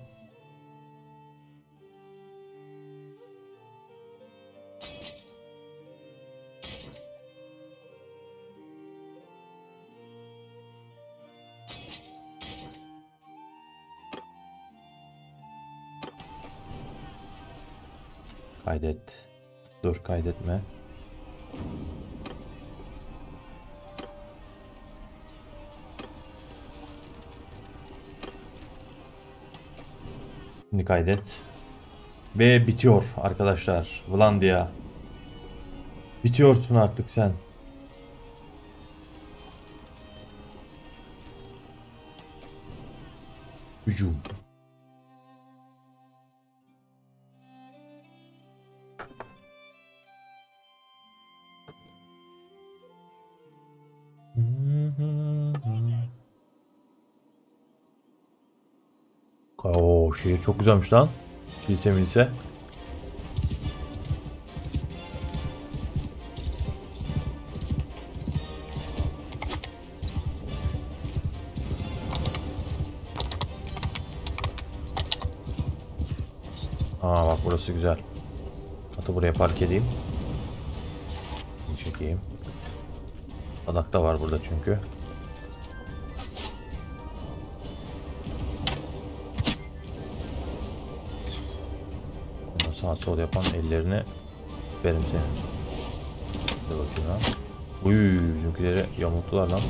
Kaydet. Dur, kaydetme. Şimdi kaydet. Ve bitiyor arkadaşlar. Vlandia. Bitiyorsun artık sen. Hücum. Oo, şehir çok güzelmiş lan. Kilise milise. Aa bak, burası güzel. Atı buraya park edeyim. Çekeyim. Adak da var burada çünkü. Buna sağ sol yapan ellerini verim senin. Hadi bakayım lan. Uy, bizimkileri yamulttular lan.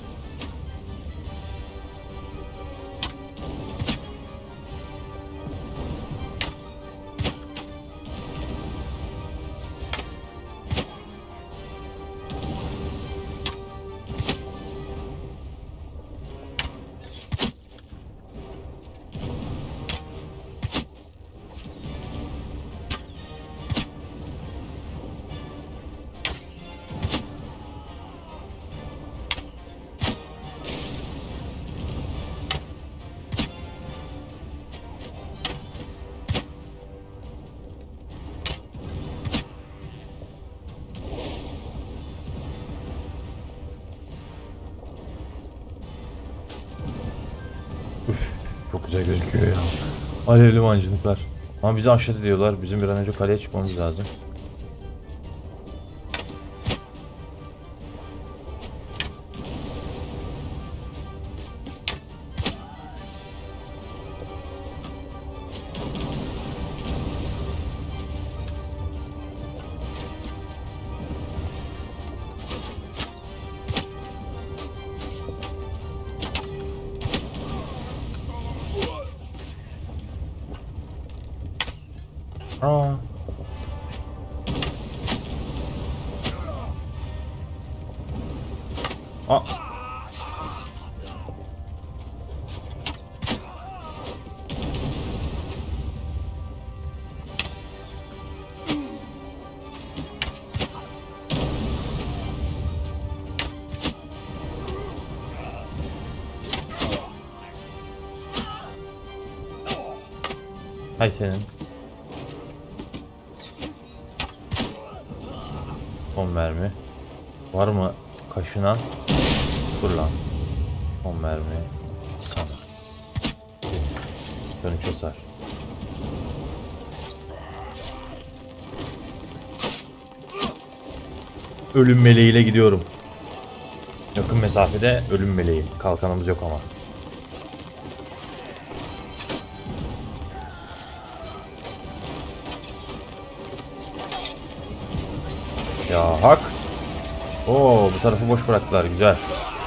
Üf, çok güzel gözüküyor ya. Alevli mancınıklar. Ama bizi aşağı ediyorlar. Bizim bir an önce kaleye çıkmamız lazım. Aa. Aa. Hay senin. Son mermi. Var mı kaşınan? Dur lan. Son mermi. Sana. Dönüş yazar. Ölüm meleğiyle gidiyorum. Yakın mesafede ölüm meleği. Kalkanımız yok ama. Ya hak. Oo, bu tarafı boş bıraktılar, güzel.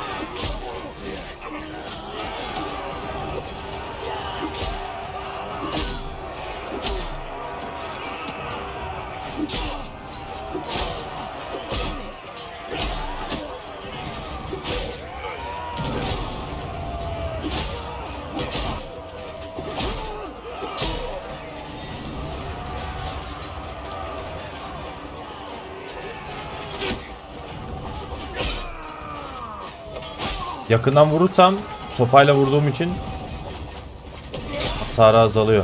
Yakından vurursam, sopayla vurduğum için hasarı azalıyor.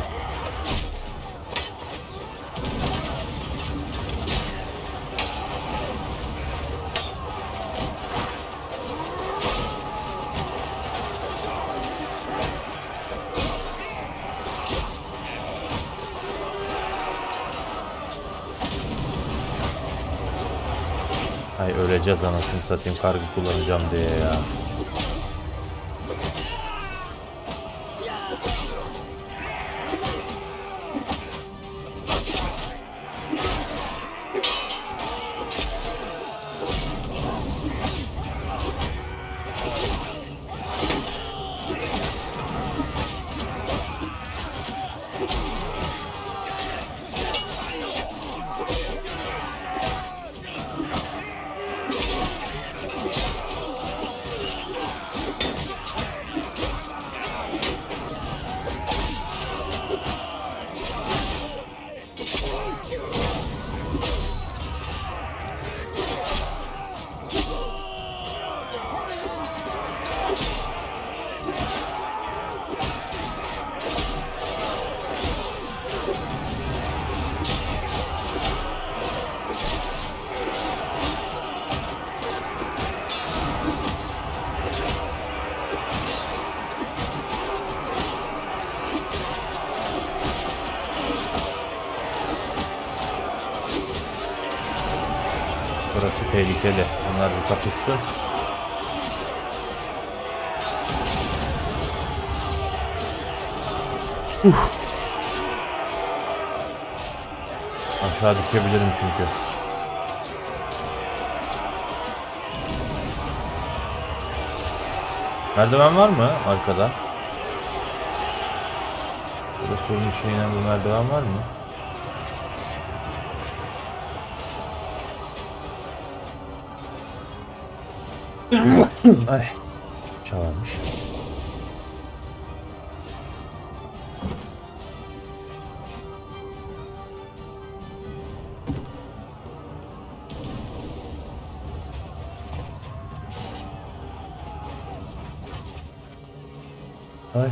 Ay öleceğiz anasını satayım kargı kullanacağım diye ya. Burası tehlikeli. Onlar bir kapışsın. Aşağı düşebilirim çünkü. Merdiven var mı arkada? Burada sorun şeyine bir merdiven var mı? Ay. Çalarmış. Ay.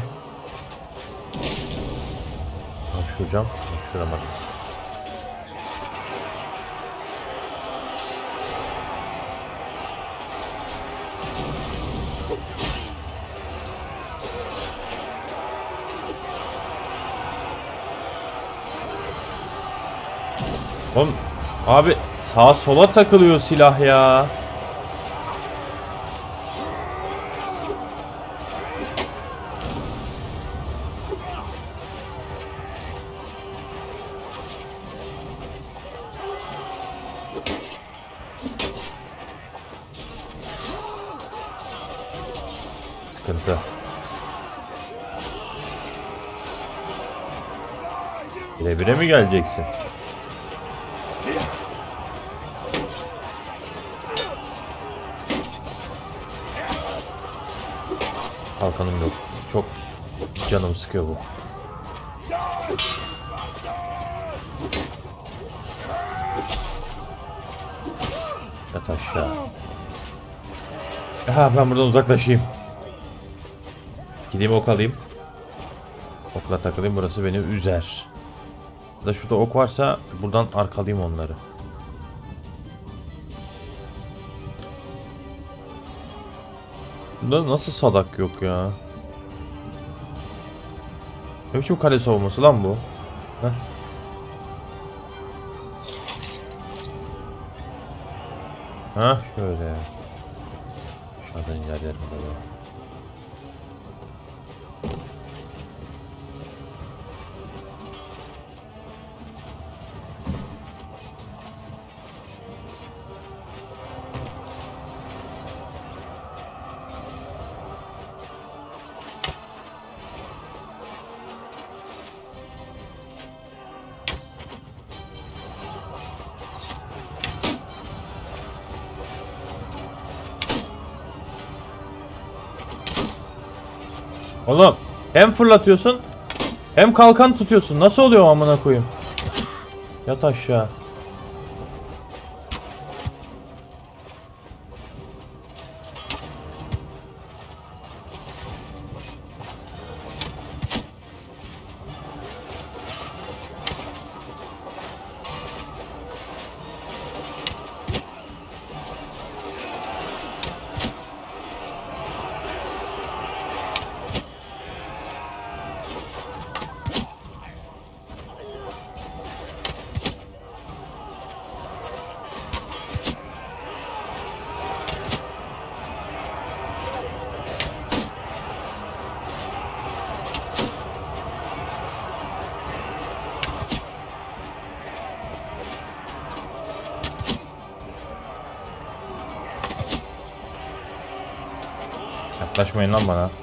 Bak şu cam. Bak şuna bak. Oğlum abi sağa sola takılıyor silah ya. Sıkıntı. Bire mi geleceksin? Kalkanım yok. Çok canım sıkıyor bu. Yat aşağı. Aha ben buradan uzaklaşayım. Gideyim ok alayım. Okla takılayım, burası beni üzer. Ya da şurada ok varsa buradan arkalayayım onları. Bunda nasıl sadak yok ya? Ne biçim kale savunması lan bu? Heh. Ha şöyle. Aşağıdan ilerleyelim böyle. Oğlum hem fırlatıyorsun hem kalkan tutuyorsun. Nasıl oluyor amına koyayım? Yat aşağı. Yaklaşmayın lan bana.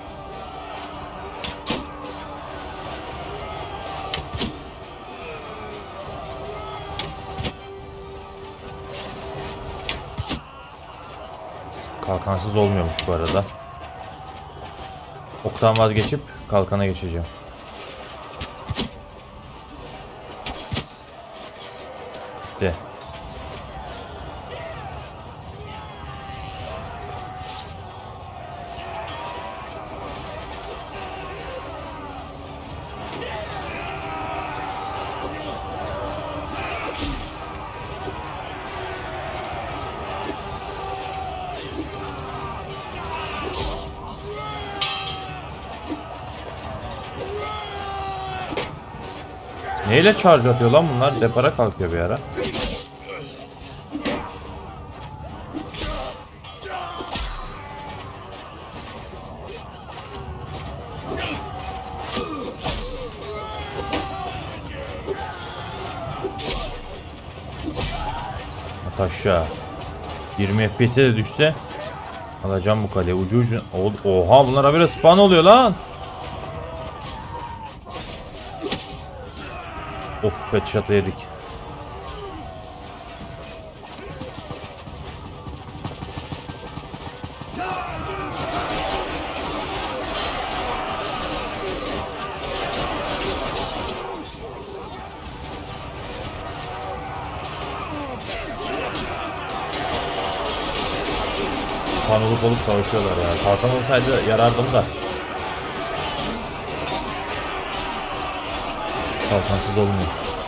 Kalkansız olmuyormuş bu arada. Oktan vazgeçip kalkana geçeceğim. Gitti. Neyle charge atıyor lan bunlar? Depara kalkıyor bir ara. At aşağı. 20 FPS'e de düşse alacağım bu kaleyi. Ucu ucu. Oha, bunlar habire spawn oluyor lan. Of, headshot'ı yedik. Kan olup savaşıyorlar ya. Kalkan olsaydı yarardım da. Kalkansız olmuyor.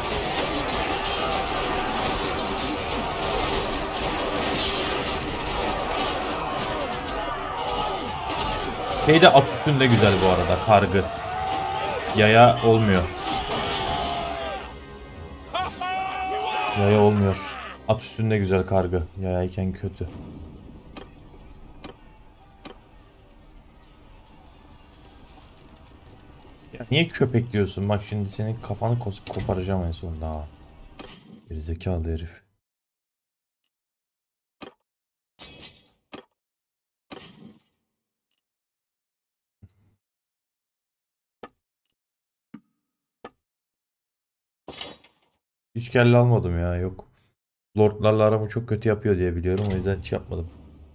Şey de at üstünde güzel bu arada, kargı. Yaya olmuyor. Yaya olmuyor. At üstünde güzel kargı. Yayayken kötü. Ya niye köpek diyorsun? Bak şimdi senin kafanı koparacağım en sonunda ha. Gerizekalı herif. Hiç kelle almadım ya, yok. Lordlarla aramı çok kötü yapıyor diye biliyorum, o yüzden hiç yapmadım.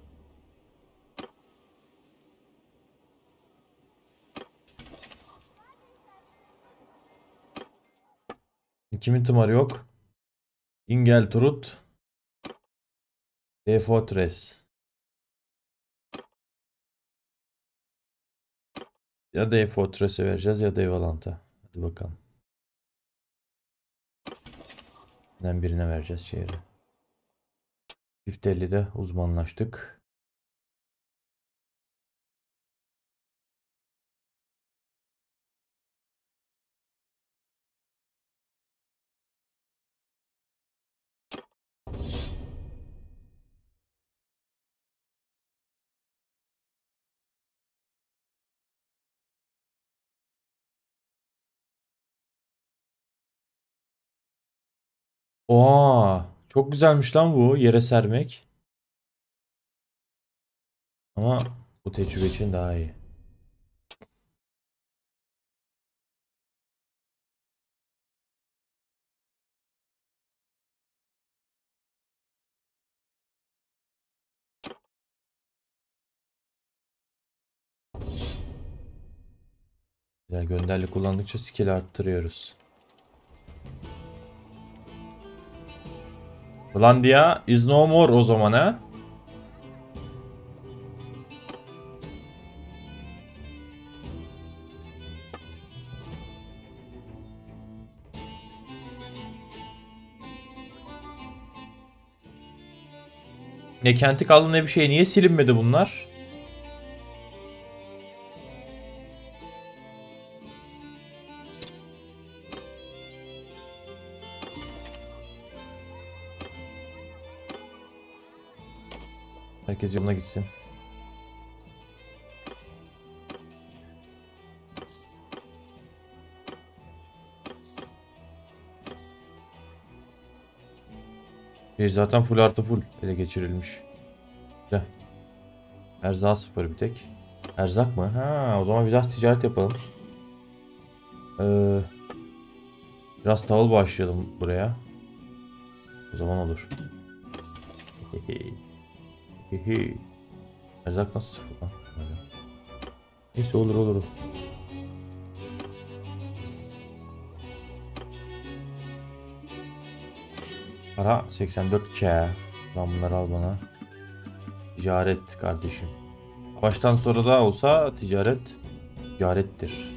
Kimin tımarı yok? Ingeltrud. Fortress. Ya da Fortress'e vereceğiz ya da Evalant'a. Hadi bakalım. Birine vereceğiz şehri. Çift 50'de uzmanlaştık. Oha, çok güzelmiş lan bu yere sermek. Ama bu tecrübe için daha iyi. Güzel, gönderli kullandıkça skill arttırıyoruz. Vlandia is no more o zaman ha. Ne kenti kaldı ne bir şey. Niye silinmedi bunlar? Herkes yoluna gitsin. Zaten full artı full ele geçirilmiş. Güzel. Erza 0 bir tek. Erzak mı? Ha, o zaman biraz ticaret yapalım. Biraz tahıl başlayalım buraya. O zaman olur. Erzak nasıl sıfır lan? Neyse olur olur. Para 84K. Lan bunları al bana. Ticaret kardeşim. Baştan sonra da olsa ticarettir.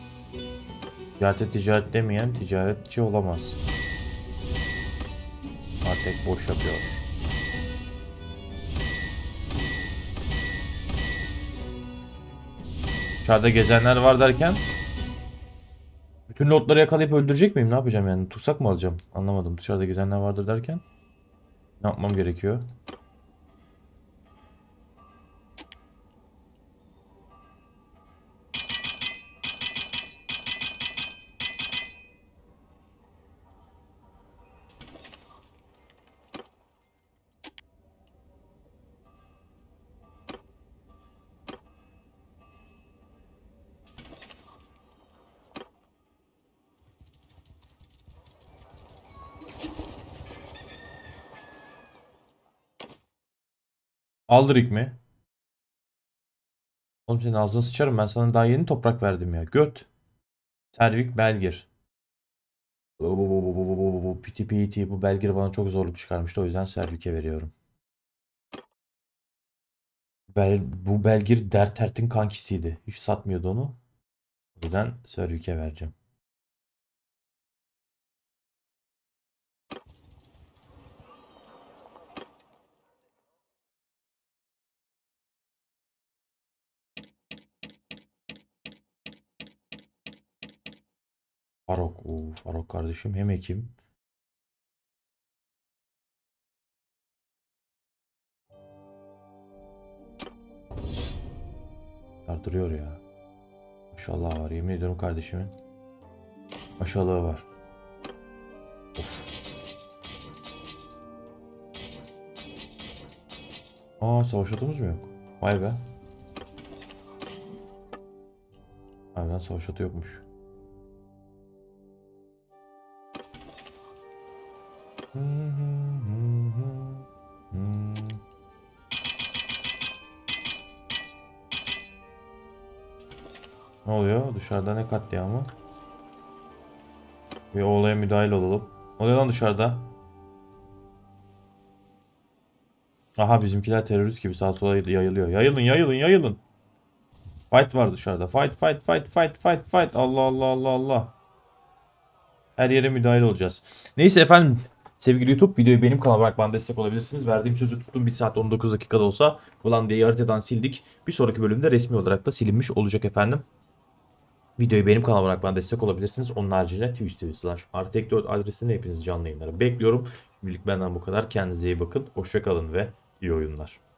Ticaret demeyen ticaretçi olamaz. Artık boş yapıyor. Dışarıda gezenler var derken bütün lordları yakalayıp öldürecek miyim? Ne yapacağım yani? Tutsak mı alacağım? Anlamadım. Dışarıda gezenler vardır derken ne yapmam gerekiyor? Aldırık mı? Oğlum senin ağzına sıçarım. Ben sana daha yeni toprak verdim ya. Göt. Servik Belgir. Piti piti. Bu Belgir bana çok zorluk çıkarmıştı. O yüzden Servik'e veriyorum. Bu Belgir Dertert'in kankisiydi. Hiç satmıyordu onu. O yüzden Servik'e vereceğim. Farok. Farok kardeşim hem hekim. Yardırıyor ya. Maşallah var. Yemin ediyorum kardeşimin. Maşallahı var. Of. Savaş atımız mı yok? Vay be. Harbiden savaş atı yokmuş. Ne oluyor? Dışarıda ne katliamı? Bir olaya müdahil olalım. Ne oluyor lan dışarıda? Aha bizimkiler terörist gibi sağa sola yayılıyor. Yayılın. Fight var dışarıda. Fight. Allah Allah. Her yere müdahil olacağız. Neyse efendim. Sevgili YouTube, videoyu benim kanalıma bırak bana destek olabilirsiniz. Verdiğim sözü tuttum, 1 saat 19 dakikada olsa Hollanda'yı haritadan sildik. Bir sonraki bölümde resmi olarak da silinmiş olacak efendim. Videoyu benim kanalıma bırak bana destek olabilirsiniz. Onun haricinde Twitch.tv/RTX4 adresinde hepinizi canlı yayınlara bekliyorum. Şimdilik benden bu kadar. Kendinize iyi bakın. Hoşça kalın ve iyi oyunlar.